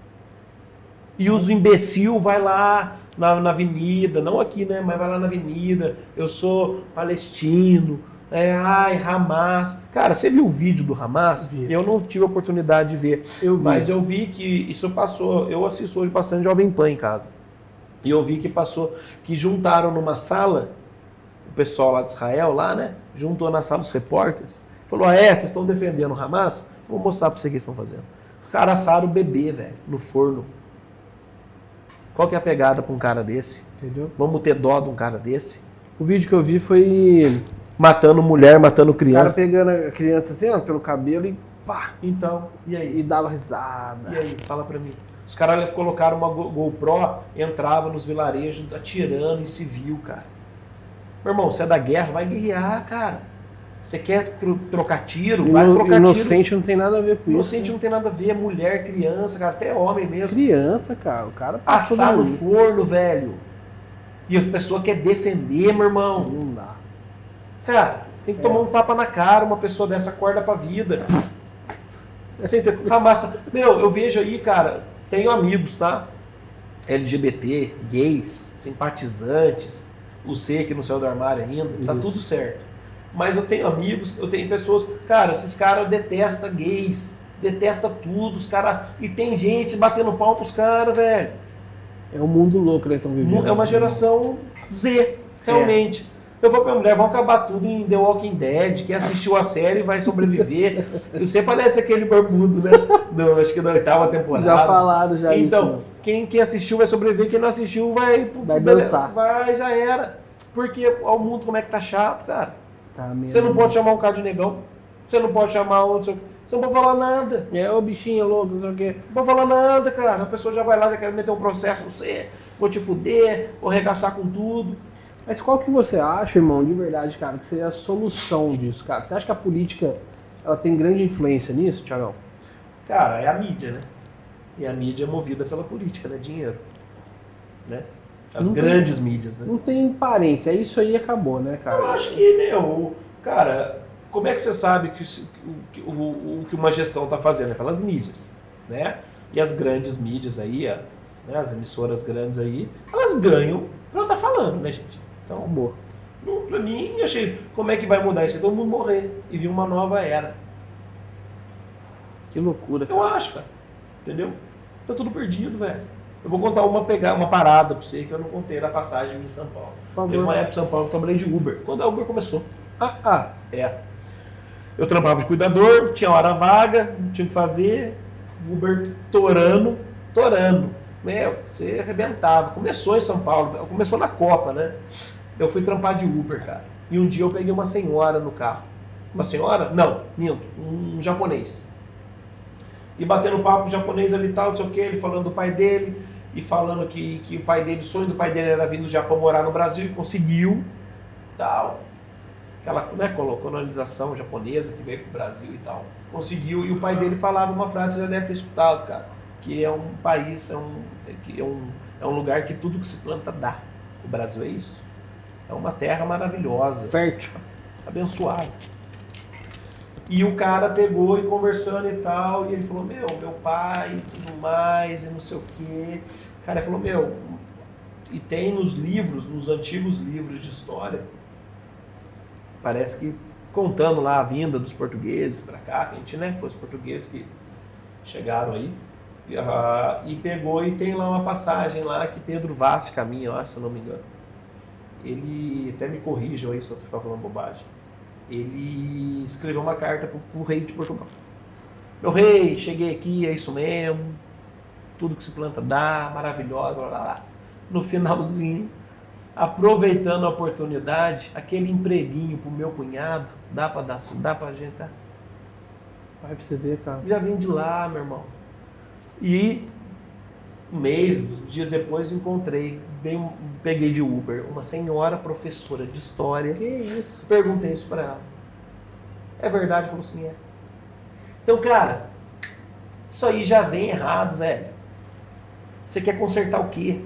E os imbecil vai lá na avenida, não aqui, né? Mas vai lá na avenida. Eu sou palestino. Ai, Hamas. Cara, você viu o vídeo do Hamas? Vi. Eu não tive a oportunidade de ver. Eu vi. Mas eu vi que isso passou. Eu assisto hoje bastante Jovem Pan em casa. E eu vi que passou, que juntaram numa sala, o pessoal lá de Israel, lá, né? Juntou na sala os repórteres. Falou, vocês estão defendendo o Hamas? Vou mostrar pra você o que eles estão fazendo. Os caras assaram o bebê, velho, no forno. Qual que é a pegada pra um cara desse? Entendeu? Vamos ter dó de um cara desse? O vídeo que eu vi foi Matando mulher, matando o cara criança. pegando a criança assim, ó, pelo cabelo e pá, Então, e aí? e dava risada. E aí? Fala pra mim. Os caras colocaram uma GoPro, entrava nos vilarejos atirando em civil, cara. Meu irmão, você é da guerra, vai guerrear, cara. Você quer trocar tiro? Vai trocar tiro. Inocente não tem nada a ver com Inocente isso. não tem nada a ver, mulher, criança, cara, até homem mesmo. Criança, cara, o cara passou Assar do no forno, velho. E a pessoa quer defender, meu irmão. Não dá. Cara, tem que tomar um tapa na cara, uma pessoa dessa acorda pra vida. Você entende? A massa. Meu, eu vejo aí, cara, tenho amigos, tá? LGBT, gays, simpatizantes, o C que não saiu do armário ainda, tá Isso. tudo certo. Mas eu tenho amigos, eu tenho pessoas, cara, esses caras detestam gays, detestam tudo, os caras. E tem gente batendo pau pros caras, velho. É um mundo louco que eles estão vivendo. É uma geração Z, realmente. Eu vou pra minha mulher, vamos acabar tudo em The Walking Dead. Quem assistiu a série vai sobreviver. Você parece aquele barbudo, né? Acho que da 8ª temporada. Já falaram, já Então, isso. quem assistiu vai sobreviver, quem não assistiu vai dançar. Vai, já era. Porque o mundo como é que tá chato, cara. Tá mesmo. Você não pode chamar um cara de negão. Você não pode chamar outro. Você não pode falar nada. É, ô bichinho louco, não sei o quê. Não pode falar nada, cara. A pessoa já vai lá, já quer meter um processo pra você. Vou te fuder, vou arregaçar com tudo. Mas qual que você acha, irmão, de verdade, cara, que seria a solução disso, cara? Você acha que a política ela tem grande influência nisso, Thiagão? Cara, é a mídia, né? E a mídia é movida pela política, né? Dinheiro. Né? As Não tem- grandes mídias, né? Não tem parentes, é isso aí e acabou, né, cara? Eu acho que, meu, cara, como é que você sabe o que uma gestão tá fazendo? É pelas mídias, né? E as grandes mídias aí, as emissoras grandes aí, elas ganham pra estar falando, né, gente? Então, Amor. pra mim, achei, como é que vai mudar isso? Todo mundo morrer e vir uma nova era. Que loucura, Eu acho, cara. Entendeu? Tá tudo perdido, velho. Eu vou contar uma parada pra você que eu não contei na passagem em São Paulo. Por favor. Teve uma época em São Paulo que eu trabalhei de Uber. Quando a Uber começou. É. Eu trabalhava de cuidador, tinha hora vaga, não tinha o que fazer. Uber torando. Meu, você arrebentava. Começou em São Paulo, começou na Copa, né? Eu fui trampar de Uber, cara. E um dia eu peguei uma senhora no carro. Uma senhora? Não, minto. Um japonês. E batendo papo com o japonês ali e tal, não sei o que, ele falando do pai dele, e falando que o pai dele, o sonho do pai dele era vir do Japão morar no Brasil, e conseguiu, tal. Aquela, né, colonização japonesa que veio pro Brasil e tal. Conseguiu, e o pai dele falava uma frase que você já deve ter escutado, cara, que é um país, é um lugar que tudo que se planta dá. O Brasil é isso. É uma terra maravilhosa. Fértil. Abençoada. E o cara pegou e conversando e tal, e ele falou, meu pai, e tudo mais, e não sei o quê. O cara falou, e tem nos livros, nos antigos livros de história, parece que contando lá a vinda dos portugueses para cá, que a gente, né, foi os portugueses que chegaram aí, e pegou e tem lá uma passagem lá que Pedro Vaz de Caminha, ó, se eu não me engano. Ele, até me corrijam aí se eu estou falando bobagem. Ele escreveu uma carta pro rei de Portugal. Meu rei, cheguei aqui, é isso mesmo, tudo que se planta dá, maravilhoso, blá, blá, blá. No finalzinho, aproveitando a oportunidade, aquele empreguinho pro meu cunhado, dá pra ajeitar? Vai pra você ver, cara. Já vim de lá, meu irmão. E um mês, dias depois, encontrei, peguei de Uber uma senhora professora de história. Que isso? Perguntei isso pra ela. É verdade? Falou assim, é. Então, cara, isso aí já vem errado, velho. Você quer consertar o quê?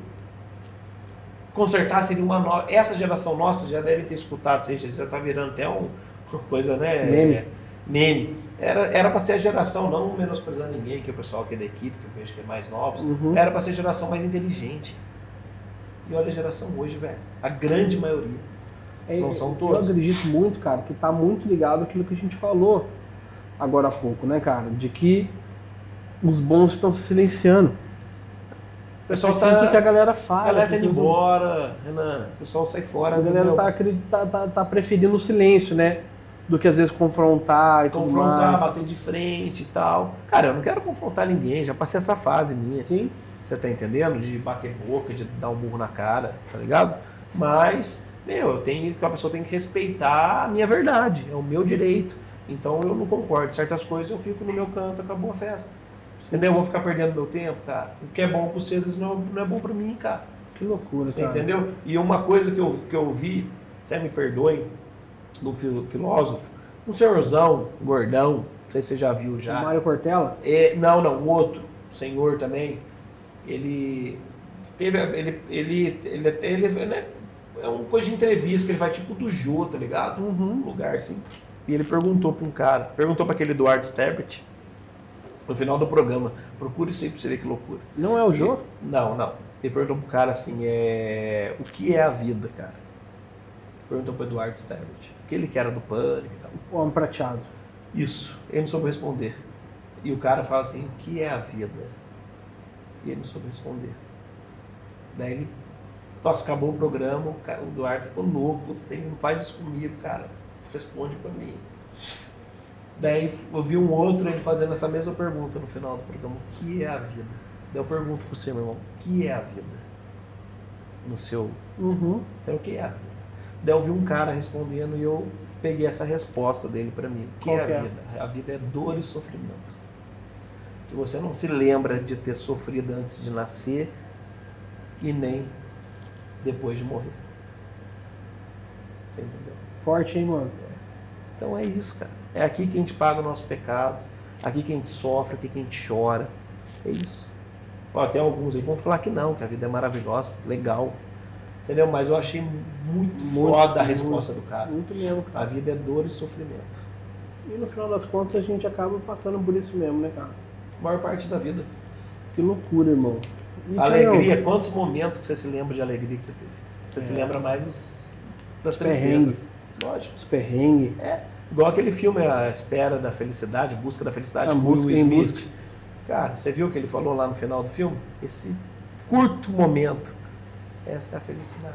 Consertar seria uma nova... Essa geração nossa já deve ter escutado, já tá virando até uma coisa, né? Meme. Era pra ser a geração, não menosprezando ninguém, que é o pessoal aqui da equipe, que eu vejo que é mais novos, era pra ser a geração mais inteligente. E olha a geração hoje, velho. A grande maioria. Não são todos. Eu acredito muito, cara, que tá muito ligado àquilo que a gente falou agora há pouco, né, cara? De que os bons estão se silenciando. O pessoal isso que a galera fala. A galera tá indo embora, Renan. O pessoal sai fora. A galera tá preferindo o silêncio, né? Do que às vezes confrontar e tudo mais. Confrontar, bater de frente e tal. Cara, eu não quero confrontar ninguém, já passei essa fase minha. Sim. Você tá entendendo? De bater boca, de dar um burro na cara, tá ligado? Mas, a pessoa tem que respeitar a minha verdade, é o meu direito. Então eu não concordo. Certas coisas eu fico no meu canto, acabou a festa. Entendeu? Eu vou ficar perdendo meu tempo, cara. O que é bom pra vocês não é bom pra mim, cara. Que loucura, você cara. Entendeu? E uma coisa que eu vi, até me perdoem, do filósofo, um senhorzão, gordão, não sei se você já viu já. O Mário Cortella? Não, o outro, o senhor também, ele né, é uma coisa de entrevista, que ele vai tipo do Jô, tá ligado? Um lugar assim. E ele perguntou pra aquele Eduardo Sterbert, no final do programa, procura isso aí pra você ver que loucura. Não é o Jô? Não. Ele perguntou pro cara assim, o que é a vida, cara? Perguntou pro Eduardo Sterbert, aquele que era do Pânico e tal. O Homem Prateado. Isso, ele não soube responder. E o cara fala assim, o que é a vida? E ele não soube responder. Daí ele, acabou o programa, o Eduardo ficou louco, não faz isso comigo, cara, responde pra mim. Daí eu vi um outro ele fazendo essa mesma pergunta no final do programa, o que é a vida? Daí eu pergunto pro seu, meu irmão, o que é a vida? No seu... Então, o que é a vida? Daí eu vi um cara respondendo e eu peguei essa resposta dele pra mim. O que é a vida? A vida é dor e sofrimento. Que você não se lembra de ter sofrido antes de nascer e nem depois de morrer. Você entendeu? Forte, hein, mano? Então é isso, cara. É aqui que a gente paga os nossos pecados, aqui que a gente sofre, aqui que a gente chora. É isso. Tem alguns aí que vão falar que não, que a vida é maravilhosa, legal. Entendeu? Mas eu achei muito foda a resposta do cara. Muito mesmo, cara. A vida é dor e sofrimento. E no final das contas a gente acaba passando por isso mesmo, né, cara? A maior parte da vida. Que loucura, irmão. E, Alegria, quantos momentos que você se lembra de alegria que você teve? Você se lembra mais das tristezas. Lógico. Os perrengues. Igual aquele filme A Espera da Felicidade, Busca da Felicidade, com Will Smith. Cara, você viu o que ele falou lá no final do filme? Esse curto momento, essa é a felicidade.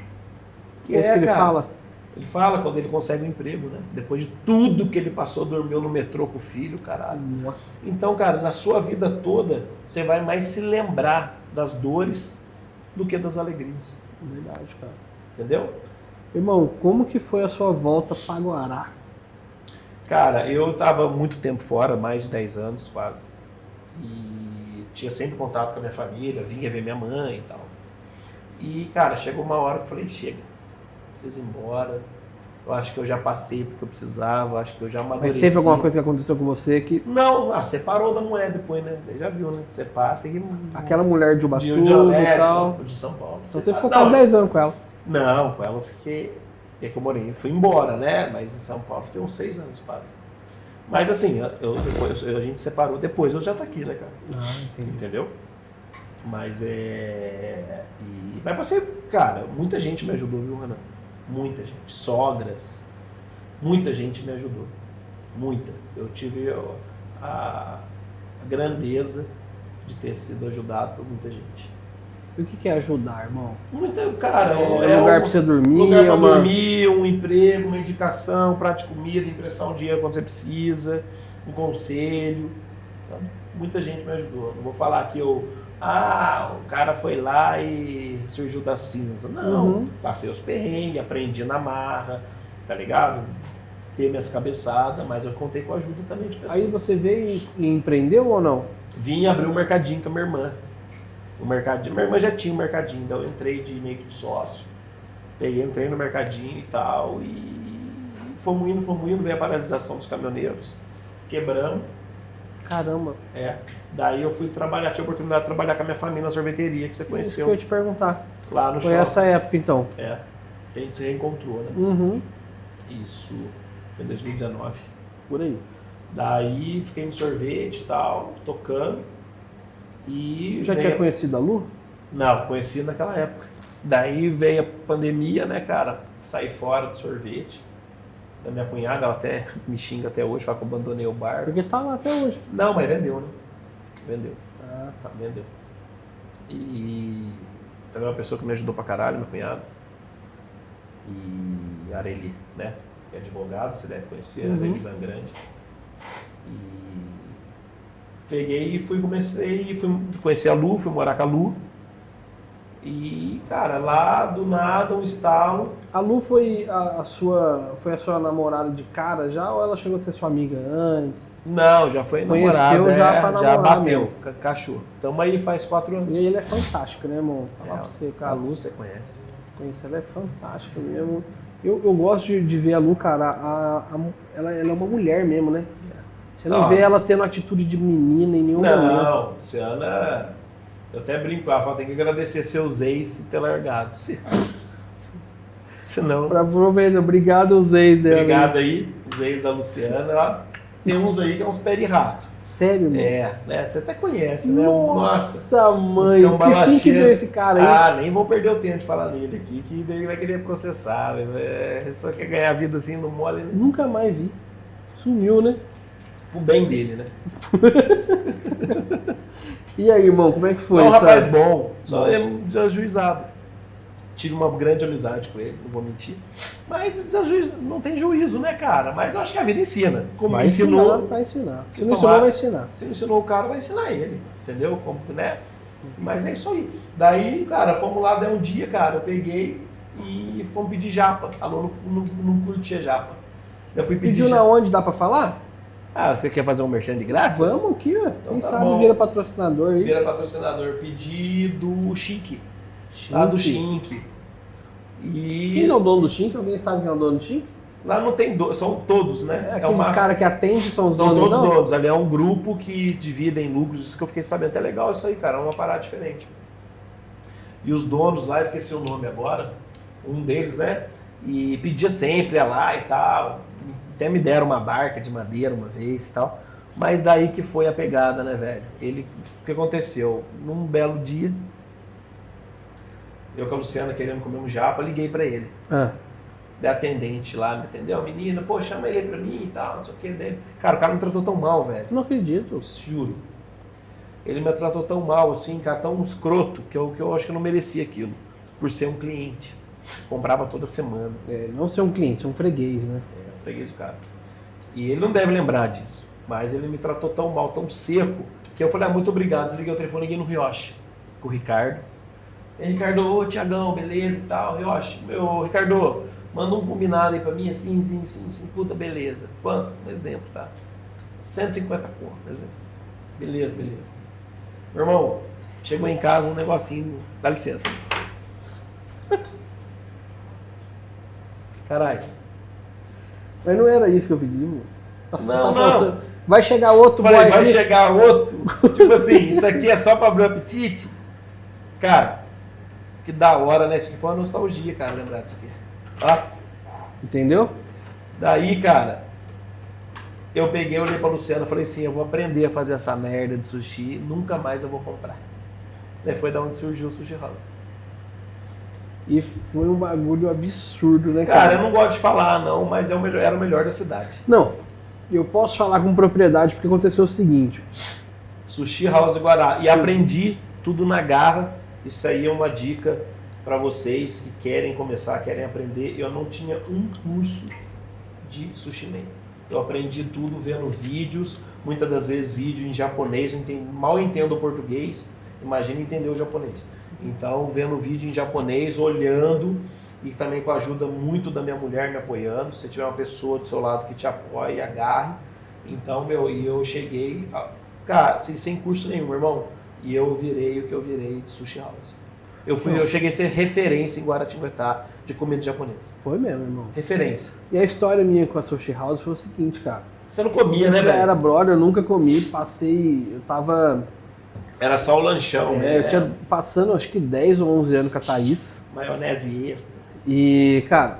E é isso que ele fala? Ele fala quando ele consegue um emprego, né? Depois de tudo que ele passou, dormiu no metrô com o filho, caralho. Nossa. Então, cara, na sua vida toda, você vai mais se lembrar das dores do que das alegrias. Verdade, cara. Entendeu? Irmão, como que foi a sua volta para Guará? Cara, eu tava muito tempo fora, mais de 10 anos quase. E tinha sempre contato com a minha família, vinha ver minha mãe e tal. E, cara, chegou uma hora que eu falei, chega, preciso ir embora. Eu acho que eu já passei porque eu precisava, acho que eu já amadureci. Mas teve alguma coisa que aconteceu com você que... Não, separou da mulher depois, né? Você já viu, né? Separa, tem que... Aquela mulher de Ubatuba e tal. De São Paulo. Então você ficou quase 10 anos com ela. Não, com ela eu fiquei... É que eu morei, fui embora, né? Mas em São Paulo fiquei uns 6 anos quase. Mas assim, a gente separou depois, eu já tô aqui, né, cara? Entendi. Entendeu? Mas Mas você, cara, muita gente me ajudou, viu, Renan? Muita gente. Sogras. Muita gente me ajudou. Muita. Eu tive a grandeza de ter sido ajudado por muita gente. E o que é ajudar, irmão? Muita, cara, é lugar pra você dormir, lugar pra dormir, um emprego, uma indicação, prato de comida, emprestar um dinheiro quando você precisa, um conselho. Então, muita gente me ajudou. Não vou falar que o cara foi lá e surgiu da cinza. Não, passei os perrengues, aprendi na marra, tá ligado? Ter minhas cabeçadas, mas eu contei com a ajuda também de pessoas. Aí você veio e empreendeu ou não? Vim abrir um mercadinho com a minha irmã. Minha irmã já tinha um mercadinho, então eu entrei de meio que de sócio. Entrei no mercadinho e tal, e fomos indo, veio a paralisação dos caminhoneiros, quebramos. Caramba. Daí eu fui trabalhar, tinha a oportunidade de trabalhar com a minha família na sorveteria que você conheceu. Isso que eu ia te perguntar. Lá no Foi shopping. essa época então? A gente se reencontrou, né? Isso, foi em 2019. Por aí. Daí fiquei no sorvete e tal, tocando. E já tinha conhecido a Lu? Não, conheci naquela época. Daí veio a pandemia, né, cara? Saí fora do sorvete. Da minha cunhada, ela até me xinga até hoje, fala que eu abandonei o bar. Porque tá lá até hoje. Não, mas vendeu, né? Vendeu. Tá. Vendeu. E também uma pessoa que me ajudou pra caralho, meu cunhado. E Areli, né? Que é advogado, você deve conhecer, Areli Zangrande. E peguei e fui conhecer a Lu, fui morar com a Lu. E, cara, lá do nada, um estalo. A Lu foi a sua namorada de cara já ou ela chegou a ser sua amiga antes? Não, já foi namorada. Conheceu já pra namorar já bateu, mesmo. cachorro. Tamo aí faz 4 anos. E ele é fantástico, né, irmão? Falar pra você, cara. A Lu você conhece. Ela é fantástica mesmo. Eu gosto de ver a Lu, cara. Ela é uma mulher mesmo, né? Você não vê ela tendo atitude de menina em nenhum momento. Não, Luciana, eu até brinco, ela fala, tem que agradecer seus ex por ter largado. Senão... Obrigado aos ex dela. Obrigado aí, os ex da Luciana. Ó, tem uns aí que é uns pé de rato. Sério, mano? Né? Você até conhece, né? Nossa, mãe, que fim que deu esse cara aí? Nem vou perder o tempo de falar nele aqui, que daí vai querer processar. Só quer ganhar a vida assim, não mole. Né? Nunca mais vi. Sumiu, né? O bem dele, né? E aí, irmão, como é que foi? Um rapaz bom, só é desajuizado. Tive uma grande amizade com ele, não vou mentir. Mas não tem juízo, né, cara? Mas eu acho que a vida ensina. Como vai ensinou, vai ensinar. Se não ensinou, vai ensinar. Se não ensinou o cara, vai ensinar ele. Entendeu? Como, né? Mas é isso aí. Daí, cara, fomos lá, daí um dia, cara, eu peguei e fomos pedir japa. A Lu não curtia japa. Eu fui pedir. Pediu na onde? Dá pra falar? Você quer fazer um merchan de graça? Vamos aqui, ó. Então, quem tá sabe bom. vira patrocinador aí. Vira patrocinador. Pedi do Chique. Lá do Chink. Quem é o dono do Chink? Alguém sabe quem é o dono do Chink? Lá não tem dono, são todos, né? Aqueles caras que atendem são os donos, todos não? donos. Ali é um grupo que dividem lucros. Isso que eu fiquei sabendo. Até legal isso aí, cara. É uma parada diferente. E os donos lá, esqueci o nome agora. Um deles, né? E pedia sempre, ia lá e tal. Até me deram uma barca de madeira uma vez e tal. Mas daí que foi a pegada, né, velho? O que aconteceu? Num belo dia, eu com a Luciana querendo comer um japa, liguei pra ele. Da atendente lá, me atendeu, a menina, pô, chama ele pra mim e tal, não sei o que dele. Cara, o cara me tratou tão mal, velho. Não acredito. Juro. Ele me tratou tão mal, assim, cara, tão escroto, que eu acho que eu não merecia aquilo. Por ser um cliente. Comprava toda semana. Não ser um cliente, ser um freguês, né? Freguês do cara. E ele não deve lembrar disso. Mas ele me tratou tão mal, tão seco, que eu falei, muito obrigado. Desliguei o telefone e liguei no Rioche, com o Ricardo. E Ricardo, ô Tiagão, beleza e tal, Rioche. Ricardo, manda um combinado aí pra mim, assim, puta, beleza. Quanto? Um exemplo, tá? 150 conto, exemplo. Beleza. Meu irmão, chegou em casa um negocinho, dá licença. Caralho. Mas não era isso que eu pedi, mano. Não. Vai chegar outro Falei, boy vai aqui. chegar outro. Tipo assim, isso aqui é só pra abrir o apetite. Cara, que da hora, né? Isso aqui foi uma nostalgia, cara, lembrar disso aqui. Ó. Entendeu? Daí, cara, eu olhei pra Luciana e falei assim, eu vou aprender a fazer essa merda de sushi, nunca mais eu vou comprar. Daí foi da onde surgiu o Sushi House. E foi um bagulho absurdo, né, Cara, eu não gosto de falar, não, mas era o melhor da cidade. Não, eu posso falar com propriedade porque aconteceu o seguinte. Sushi House Guará. E aprendi tudo na garra. Isso aí é uma dica para vocês que querem começar, querem aprender. Eu não tinha um curso de sushi man. Eu aprendi tudo vendo vídeos, muitas das vezes vídeo em japonês, mal entendo o português, imagina entender o japonês. Então, vendo vídeo em japonês, olhando, e também com a ajuda muito da minha mulher me apoiando. Se tiver uma pessoa do seu lado que te apoie, agarre. Então, eu cheguei, cara, sem curso nenhum, irmão, e eu virei o que eu virei de Sushi House. Eu cheguei a ser referência em Guaratinguetá de comida japonesa. Foi mesmo, irmão. Referência. E a história minha com a Sushi House foi o seguinte, cara. Você não comia, né, Eu velho? era brother, eu nunca comi, eu tava... Era só o lanchão, né? Eu tinha passando, acho que 10 ou 11 anos com a Thaís. Maionese extra. E, cara,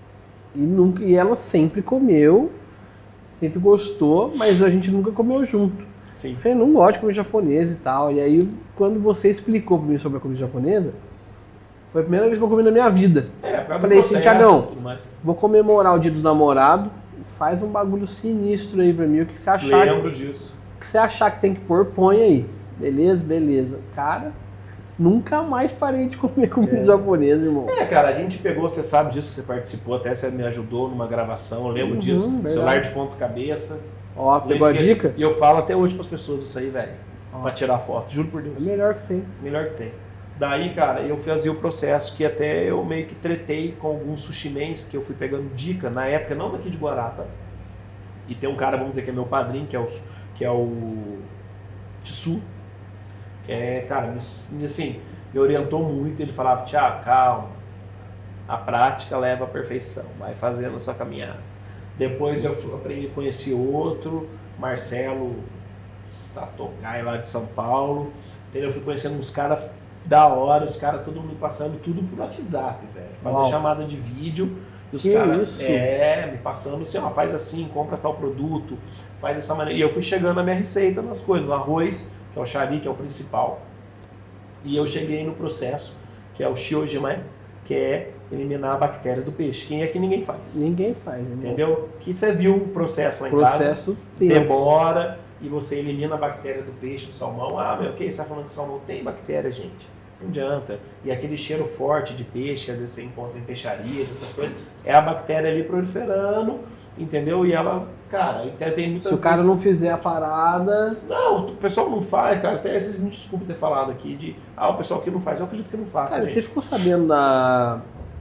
e ela sempre comeu, sempre gostou, mas a gente nunca comeu junto. Sim. Eu falei, não gosto de comida japonesa e tal. E aí, quando você explicou pra mim sobre a comida japonesa, foi a primeira vez que eu comi na minha vida. Falei assim, Tiagão, vou comemorar o dia dos namorados, faz um bagulho sinistro aí pra mim, o que você achar. Lembro disso. O que você achar que tem que pôr, põe aí. Beleza. Cara, nunca mais parei de comer comida japonesa, irmão. Cara, a gente pegou, você sabe disso, que você participou, até você me ajudou numa gravação, eu lembro disso. Verdade. Celular de ponta cabeça. Ó, pegou a dica? E eu falo até hoje pras pessoas isso aí, velho. Pra tirar foto, juro por Deus. É melhor que tem. Melhor que tem. Daí, cara, eu fazia o processo que até eu meio que tretei com alguns sushimens que eu fui pegando dica, na época, não daqui de Guará, tá? E tem um cara, vamos dizer, que é meu padrinho, que é o Tissu. Cara, assim, me orientou muito, ele falava, Thiago, calma, a prática leva à perfeição, vai fazendo a sua caminhada. Depois eu aprendi a conhecer outro, Marcelo Satokai, lá de São Paulo, entendeu? Eu fui conhecendo uns caras da hora, os caras todo mundo passando tudo por WhatsApp, velho. Fazer chamada de vídeo, e os caras me passando assim, ó, faz assim, compra tal produto, faz dessa maneira. E eu fui chegando na minha receita, nas coisas, no arroz, que é o chari, que é o principal. E eu cheguei no processo, que é o shiojima, que é eliminar a bactéria do peixe. Quem é que ninguém faz? Ninguém faz, irmão. Entendeu? Que você viu o processo lá em Processo casa, demora, e você elimina a bactéria do peixe, do salmão. Ah, meu, o que? Você está falando que o salmão tem bactéria, gente? Não adianta. E aquele cheiro forte de peixe, que às vezes você encontra em peixarias, essas coisas, é a bactéria ali proliferando, entendeu? E ela, cara, tem muitas Se o cara não fizer a parada... Não, o pessoal não faz, cara. Até vocês me desculpem ter falado aqui o pessoal que não faz. Eu acredito que não faça, Cara, gente. você ficou sabendo da...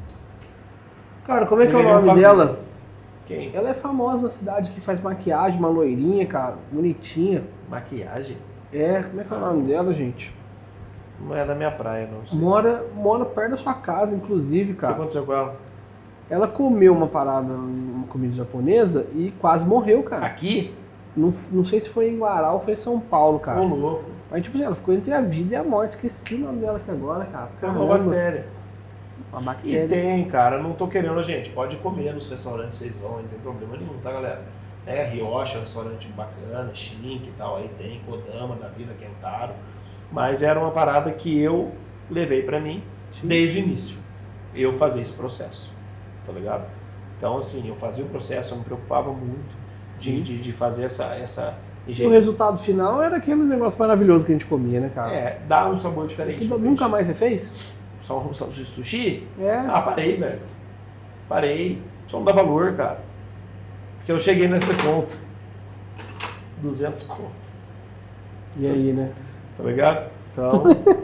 Cara, como é que é o Deveriam nome fazer. dela? Quem? Ela é famosa na cidade, que faz maquiagem, uma loirinha, cara, bonitinha. Maquiagem? Como é que é o nome dela, gente? Não é da minha praia, não. Sei. Mora perto da sua casa, inclusive, O que cara. aconteceu com ela? Ela comeu uma parada, uma comida japonesa e quase morreu, cara. Aqui? Não sei se foi em Guará ou foi em São Paulo, cara. Ô, louco. Mas, tipo assim, ela ficou entre a vida e a morte. Esqueci o nome dela aqui agora, cara. É uma bactéria. Uma E bactéria. tem, cara. Não tô querendo, gente. Pode comer nos restaurantes, vocês vão, não tem problema nenhum, tá, galera? né? Riocha, um restaurante bacana, Shink e tal, aí tem Kodama da vida, Kentaro. Mas era uma parada que eu levei pra mim desde o início. Eu fazia esse processo, tá ligado? Então, assim, eu fazia o processo, eu me preocupava muito de fazer essa E o resultado final era aquele negócio maravilhoso que a gente comia, né, cara? Dá um sabor diferente. Nunca mais você fez? Só de sushi? É. Parei, velho. Parei. Só não dá valor, cara. Porque eu cheguei nesse ponto. 200 conto. E aí, né? Tá ligado? Então...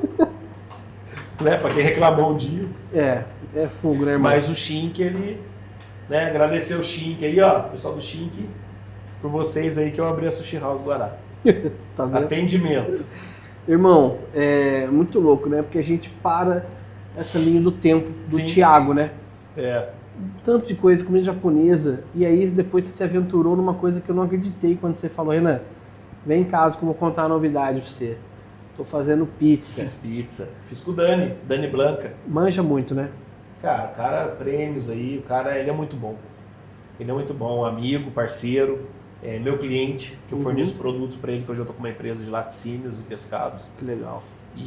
né, pra quem reclamou um dia. É fogo, né, irmão? Mas o Shink, ele... né, agradecer o Shink aí, ó. Pessoal do Shink, por vocês aí que eu abri a Sushi House Guará. Tá vendo? Atendimento. Irmão, é muito louco, né? Porque a gente para essa linha do tempo do Sim. Thiago, né? Tanto de coisa, comida japonesa, e aí depois você se aventurou numa coisa que eu não acreditei quando você falou, Renan, vem em casa que eu vou contar uma novidade pra você. Tô fazendo pizza. Fiz pizza. Fiz com o Dani Blanca. Manja muito, né? Cara, o cara, prêmios aí, o cara, ele é muito bom. Ele é muito bom, amigo, parceiro, meu cliente, que eu forneço produtos para ele, que hoje eu tô com uma empresa de laticínios e pescados. Que legal.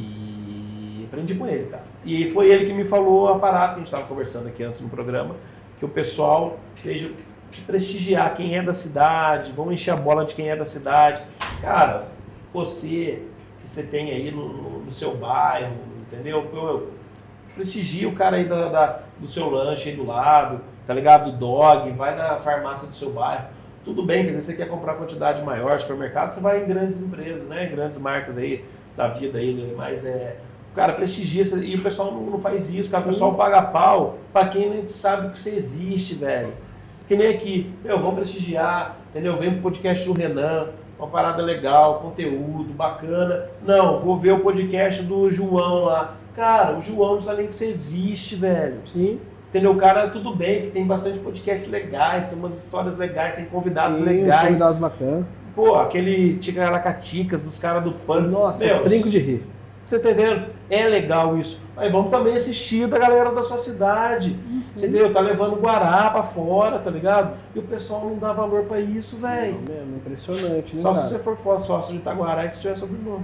E aprendi com ele, cara. E foi ele que me falou a parada que a gente estava conversando aqui antes no programa, que o pessoal esteja de prestigiar quem é da cidade, vão encher a bola de quem é da cidade. Cara, você que você tem aí no seu bairro, entendeu? Prestigia o cara aí do seu lanche aí do lado, tá ligado? Do dog, vai na farmácia do seu bairro. Tudo bem, quer dizer, você quer comprar quantidade maior, supermercado, você vai em grandes empresas, né? Grandes marcas aí da vida aí, mas cara, prestigia, e o pessoal não faz isso, cara. O pessoal paga pau pra quem não sabe que você existe, velho. Que nem aqui, vamos prestigiar, entendeu? Vem pro podcast do Renan, uma parada legal, conteúdo bacana. Não, vou ver o podcast do João lá. Cara, o João não sabe nem que você existe, velho. Sim. Entendeu? O cara, tudo bem, que tem bastante podcasts legais, tem umas histórias legais, tem convidados legais. Convidados bacanas. Pô, aquele Ticaracaticas dos caras do Pânico. Nossa, eu trinco de rir. Você tá entendendo? É legal isso. Mas vamos também assistir da galera da sua cidade. Você entendeu? Tá levando Guará pra fora, tá ligado? E o pessoal não dá valor pra isso, velho. É impressionante, né? Só se você for sócio de Itaguará e se tiver sobrenome.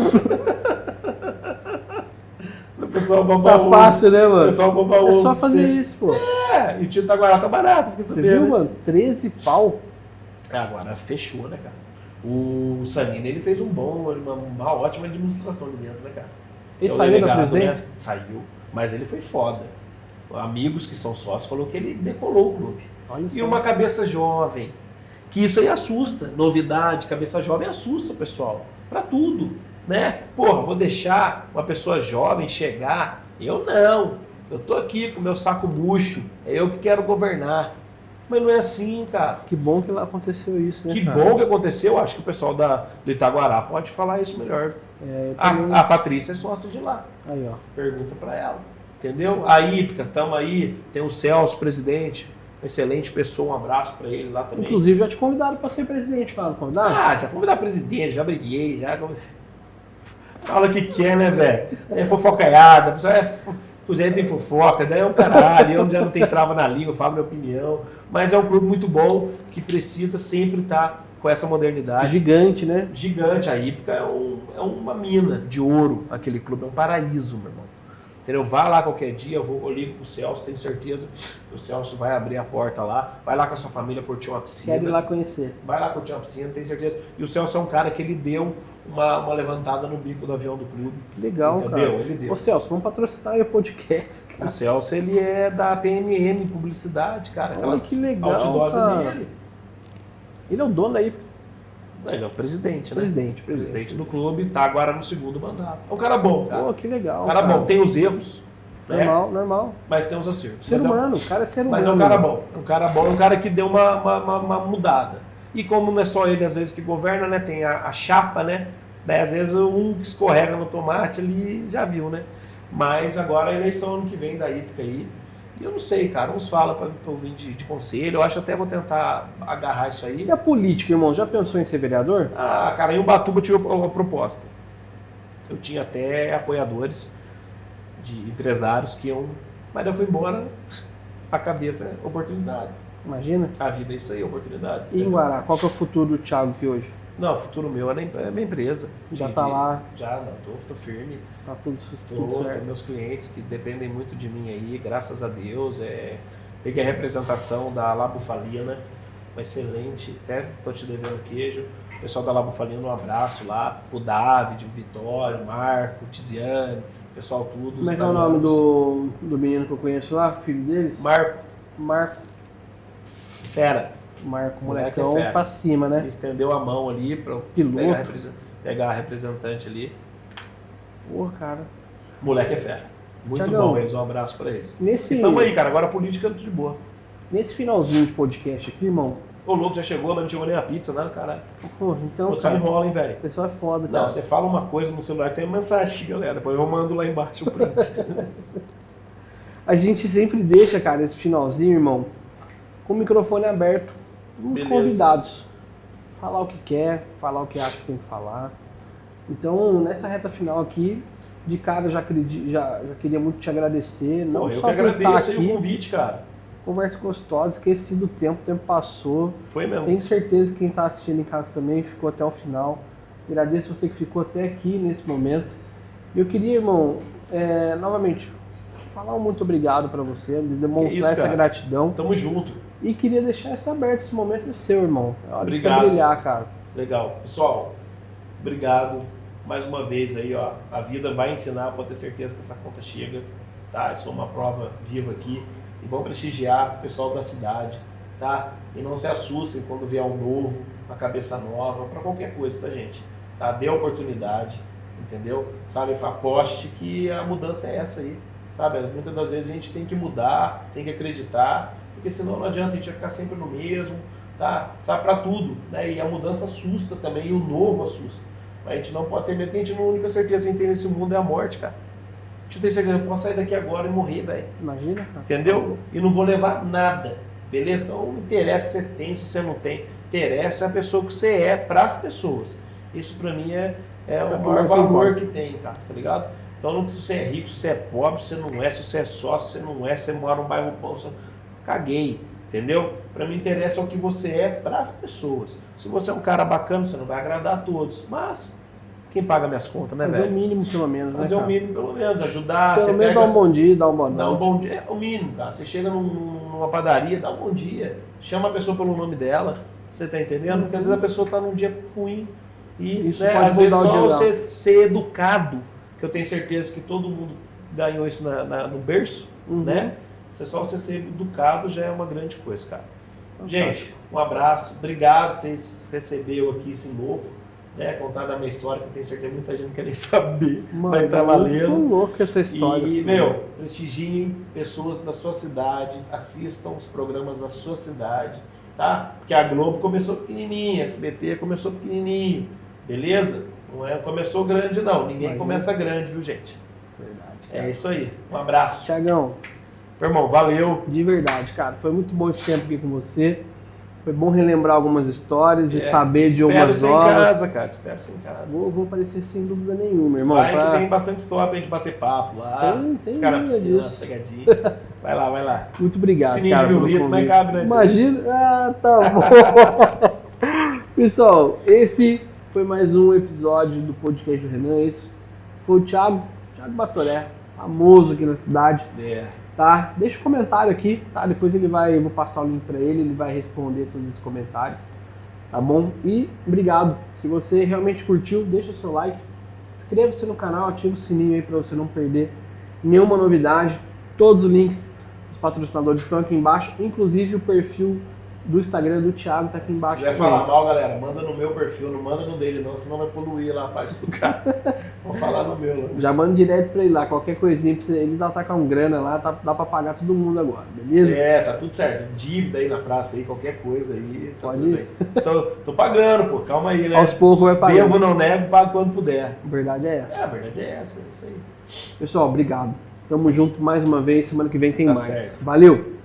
O pessoal bomba Tá fácil, né, mano? O pessoal bomba ovo. É só fazer isso, pô. E o tio Itaguará tá barato, fica sabendo. Você viu, mano? 13 pau. Agora fechou, né, cara? O Sanini, ele fez uma ótima administração ali dentro, né, cara? Ele saiu da presidência? Né? Saiu, mas ele foi foda. Amigos que são sócios falou que ele decolou o clube. Olha E só. uma cabeça jovem, que isso aí assusta. Novidade, cabeça jovem assusta o pessoal. Pra tudo, né? Porra, vou deixar uma pessoa jovem chegar? Eu não. Eu tô aqui com o meu saco murcho. É eu que quero governar. Mas não é assim, cara. Que bom que lá aconteceu isso, né, Que cara? bom que aconteceu. Acho que o pessoal do Itaguará pode falar isso melhor. A Patrícia é sócia de lá. Aí, ó. Pergunta pra ela. Entendeu? A Ípica, tamo aí. Tem o Celso, presidente. Excelente pessoa. Um abraço pra ele lá também. Inclusive, já te convidaram pra ser presidente, fala, convidaram? Já convidar presidente, já briguei, já... Fala o que quer, né, velho? É fofocaiada, o Zé tem fofoca, daí é um caralho, eu já não tenho trava na língua, falo minha opinião. Mas é um clube muito bom, que precisa sempre estar com essa modernidade. Gigante, né? Gigante, a Ípica é uma mina de ouro, aquele clube, é um paraíso, meu irmão. Entendeu? Vai lá qualquer dia, eu ligo pro Celso, tenho certeza que o Celso vai abrir a porta lá, vai lá com a sua família curtir uma piscina. Quero ir lá conhecer. Vai lá curtir uma piscina, tenho certeza. E o Celso é um cara que ele deu uma levantada no bico do avião do clube. Legal, entendeu? cara. Ele deu. Ô Celso, vamos patrocinar aí o podcast, cara. O Celso, ele é da PMM, publicidade, cara. Olha que legal, outdoors cara. dele. Ele é o dono aí. Ele é o presidente, né? Presidente do clube, tá agora no segundo mandato. É um cara bom, cara. Pô, que legal, Um cara bom, tem os erros, né? Normal. Mas tem os acertos. Ser humano, o cara é ser humano. Mas é um cara bom. É um cara bom, é um cara que deu uma mudada. E como não é só ele, às vezes, que governa, né? Tem a chapa, né? Daí, às vezes, um que escorrega no tomate ali, já viu, né? Mas agora a eleição ano que vem da Ípica aí. E eu não sei, cara. Uns falam pra eu vir de conselho. Eu acho que até vou tentar agarrar isso aí. E a política, irmão? Já pensou em ser vereador? Cara, em Ubatuba eu tive uma proposta. Eu tinha até apoiadores de empresários que iam... Mas eu fui embora a cabeça é oportunidades. Imagina. A vida é isso aí, oportunidades. E em Guará, qual que é o futuro do Thiago aqui hoje? Não, o futuro meu é a minha empresa. Já tá lá? Já, não, tô firme. Tá tudo Tem certo. meus clientes que dependem muito de mim aí, graças a Deus. Peguei a representação da La Bufalina, excelente. Até tô te devendo queijo. O pessoal da La Bufalina, um abraço lá. O David, o Vitório, o Marco, o Tiziane, o pessoal tudo. Como é que é o nome do menino que eu conheço lá, filho deles? Marco. Fera. Marco, Moleque molecão é fera. pra cima, né? Ele estendeu a mão ali pra pegar a representante ali. Porra, cara. Moleque é fera. Muito Thiagão, bom eles, um abraço pra eles. Nesse... E tamo aí, cara, agora a política é tudo de boa. Nesse finalzinho de podcast aqui, irmão. O louco já chegou, mas não chegou nem a pizza, nada, caralho. Porra, então. Você enrola, hein, velho? O pessoal é foda, cara. Não, você fala uma coisa no celular, tem uma mensagem aqui, galera. Depois eu mando lá embaixo o print. A gente sempre deixa, cara, esse finalzinho, irmão, com o microfone aberto. Uns Beleza. Convidados. Falar o que quer, falar o que acha que tem que falar. Então, nessa reta final aqui, de cara, já queria muito te agradecer. Não Pô, eu só que por estar agradeço aí aqui, o convite, cara. conversa gostosa, esqueci do tempo, o tempo passou. Foi mesmo. Tenho certeza que quem está assistindo em casa também ficou até o final. Agradeço você que ficou até aqui nesse momento. Eu queria, irmão, novamente, falar um muito obrigado para você, demonstrar essa gratidão. Tamo junto. E queria deixar isso aberto, esse momento é seu, irmão. É hora de você Obrigado. brilhar, cara. Legal. Pessoal, obrigado mais uma vez aí, ó. A vida vai ensinar, pode ter certeza que essa conta chega, tá? Eu sou uma prova viva aqui. E vão prestigiar o pessoal da cidade, tá? E não se assustem quando vier um novo, uma cabeça nova, para qualquer coisa, tá, gente? Tá? Dê oportunidade, entendeu? Sabe, aposte que a mudança é essa aí, sabe? Muitas das vezes a gente tem que mudar, tem que acreditar, porque senão não adianta a gente ficar sempre no mesmo, tá? Sabe, para tudo, né? E a mudança assusta também, e o novo assusta. Mas a gente não pode ter medo, porque a gente, a única certeza que a gente tem nesse mundo é a morte, cara. A gente tem certeza que eu posso sair daqui agora e morrer, velho. Imagina, cara. Entendeu? E não vou levar nada, beleza? Não interessa se você tem, se você não tem. Interessa a pessoa que você é para as pessoas. Isso para mim é o maior valor que tem, cara, tá ligado? Então não precisa se você é rico, se você é pobre, se você não é, se você é sócio, se você não é, se você mora num bairro bom, você... Caguei, entendeu? Para mim interessa o que você é para as pessoas. Se você é um cara bacana, você não vai agradar a todos, mas quem paga minhas contas, né, velho? Fazer o mínimo, pelo menos, Fazer né, o mínimo, pelo menos, ajudar. Pelo menos dar um bom dia, dar um bom Dá um bom dia, é o mínimo, cara. Você chega numa padaria, dá um bom dia. Chama a pessoa pelo nome dela, você tá entendendo? Porque às vezes a pessoa tá num dia ruim. E isso, né, pode às vezes mudar o só dia você ser educado, que eu tenho certeza que todo mundo ganhou isso no berço, né? Só você ser educado já é uma grande coisa, cara. Gente, um abraço. Obrigado por vocês receberam aqui esse louco. Né, contar da minha história, que eu tenho certeza que muita gente não quer nem saber, vai estar valendo. Muito louco essa história. E, assim, meu, prestigiem pessoas da sua cidade, assistam os programas da sua cidade, tá? Porque a Globo começou pequenininha, a SBT começou pequenininho, beleza? Não começou grande não, ninguém começa grande, viu, gente? Verdade, cara. É isso aí, um abraço. Thiagão, meu irmão, valeu. De verdade, cara, foi muito bom esse tempo aqui com você. Foi bom relembrar algumas histórias e saber de umas novas. Espero você em casa, cara. Espero você em casa. Vou aparecer sem dúvida nenhuma, irmão. Vai que tem bastante história pra gente bater papo lá. Tem cara nada piscina, disso. cegadinho. Vai lá. Muito obrigado, Sininho cara, de pelo 1000 litros, convite. mas cabe, né? Imagina. Ah, tá bom. Pessoal, esse foi mais um episódio do podcast do Renan. Esse foi o Thiago Batoré, famoso aqui na cidade. Tá? Deixa um comentário aqui, tá? Depois eu vou passar o link para ele vai responder todos os comentários, tá bom? E obrigado. Se você realmente curtiu, deixa o seu like, inscreva-se no canal, ativa o sininho aí para você não perder nenhuma novidade. Todos os links dos patrocinadores estão aqui embaixo, inclusive o perfil do Instagram do Thiago tá aqui embaixo. Se quiser falar mal, galera, manda no meu perfil, não manda no dele não, senão vai poluir lá a página do cara. Vou falar no meu lá. Já manda direto pra ele lá, qualquer coisinha pra ele tá com grana lá, dá pra pagar todo mundo agora, beleza? Tá tudo certo. Dívida aí na praça aí, qualquer coisa aí, tá Pode tudo ir. bem. Tô pagando, pô, calma aí, né? Aos poucos vai pagando. Devo, não nego, pago quando puder. A verdade é essa. A verdade é essa, é isso aí. Pessoal, obrigado. Tamo junto mais uma vez, semana que vem tem Tá mais. certo. Valeu!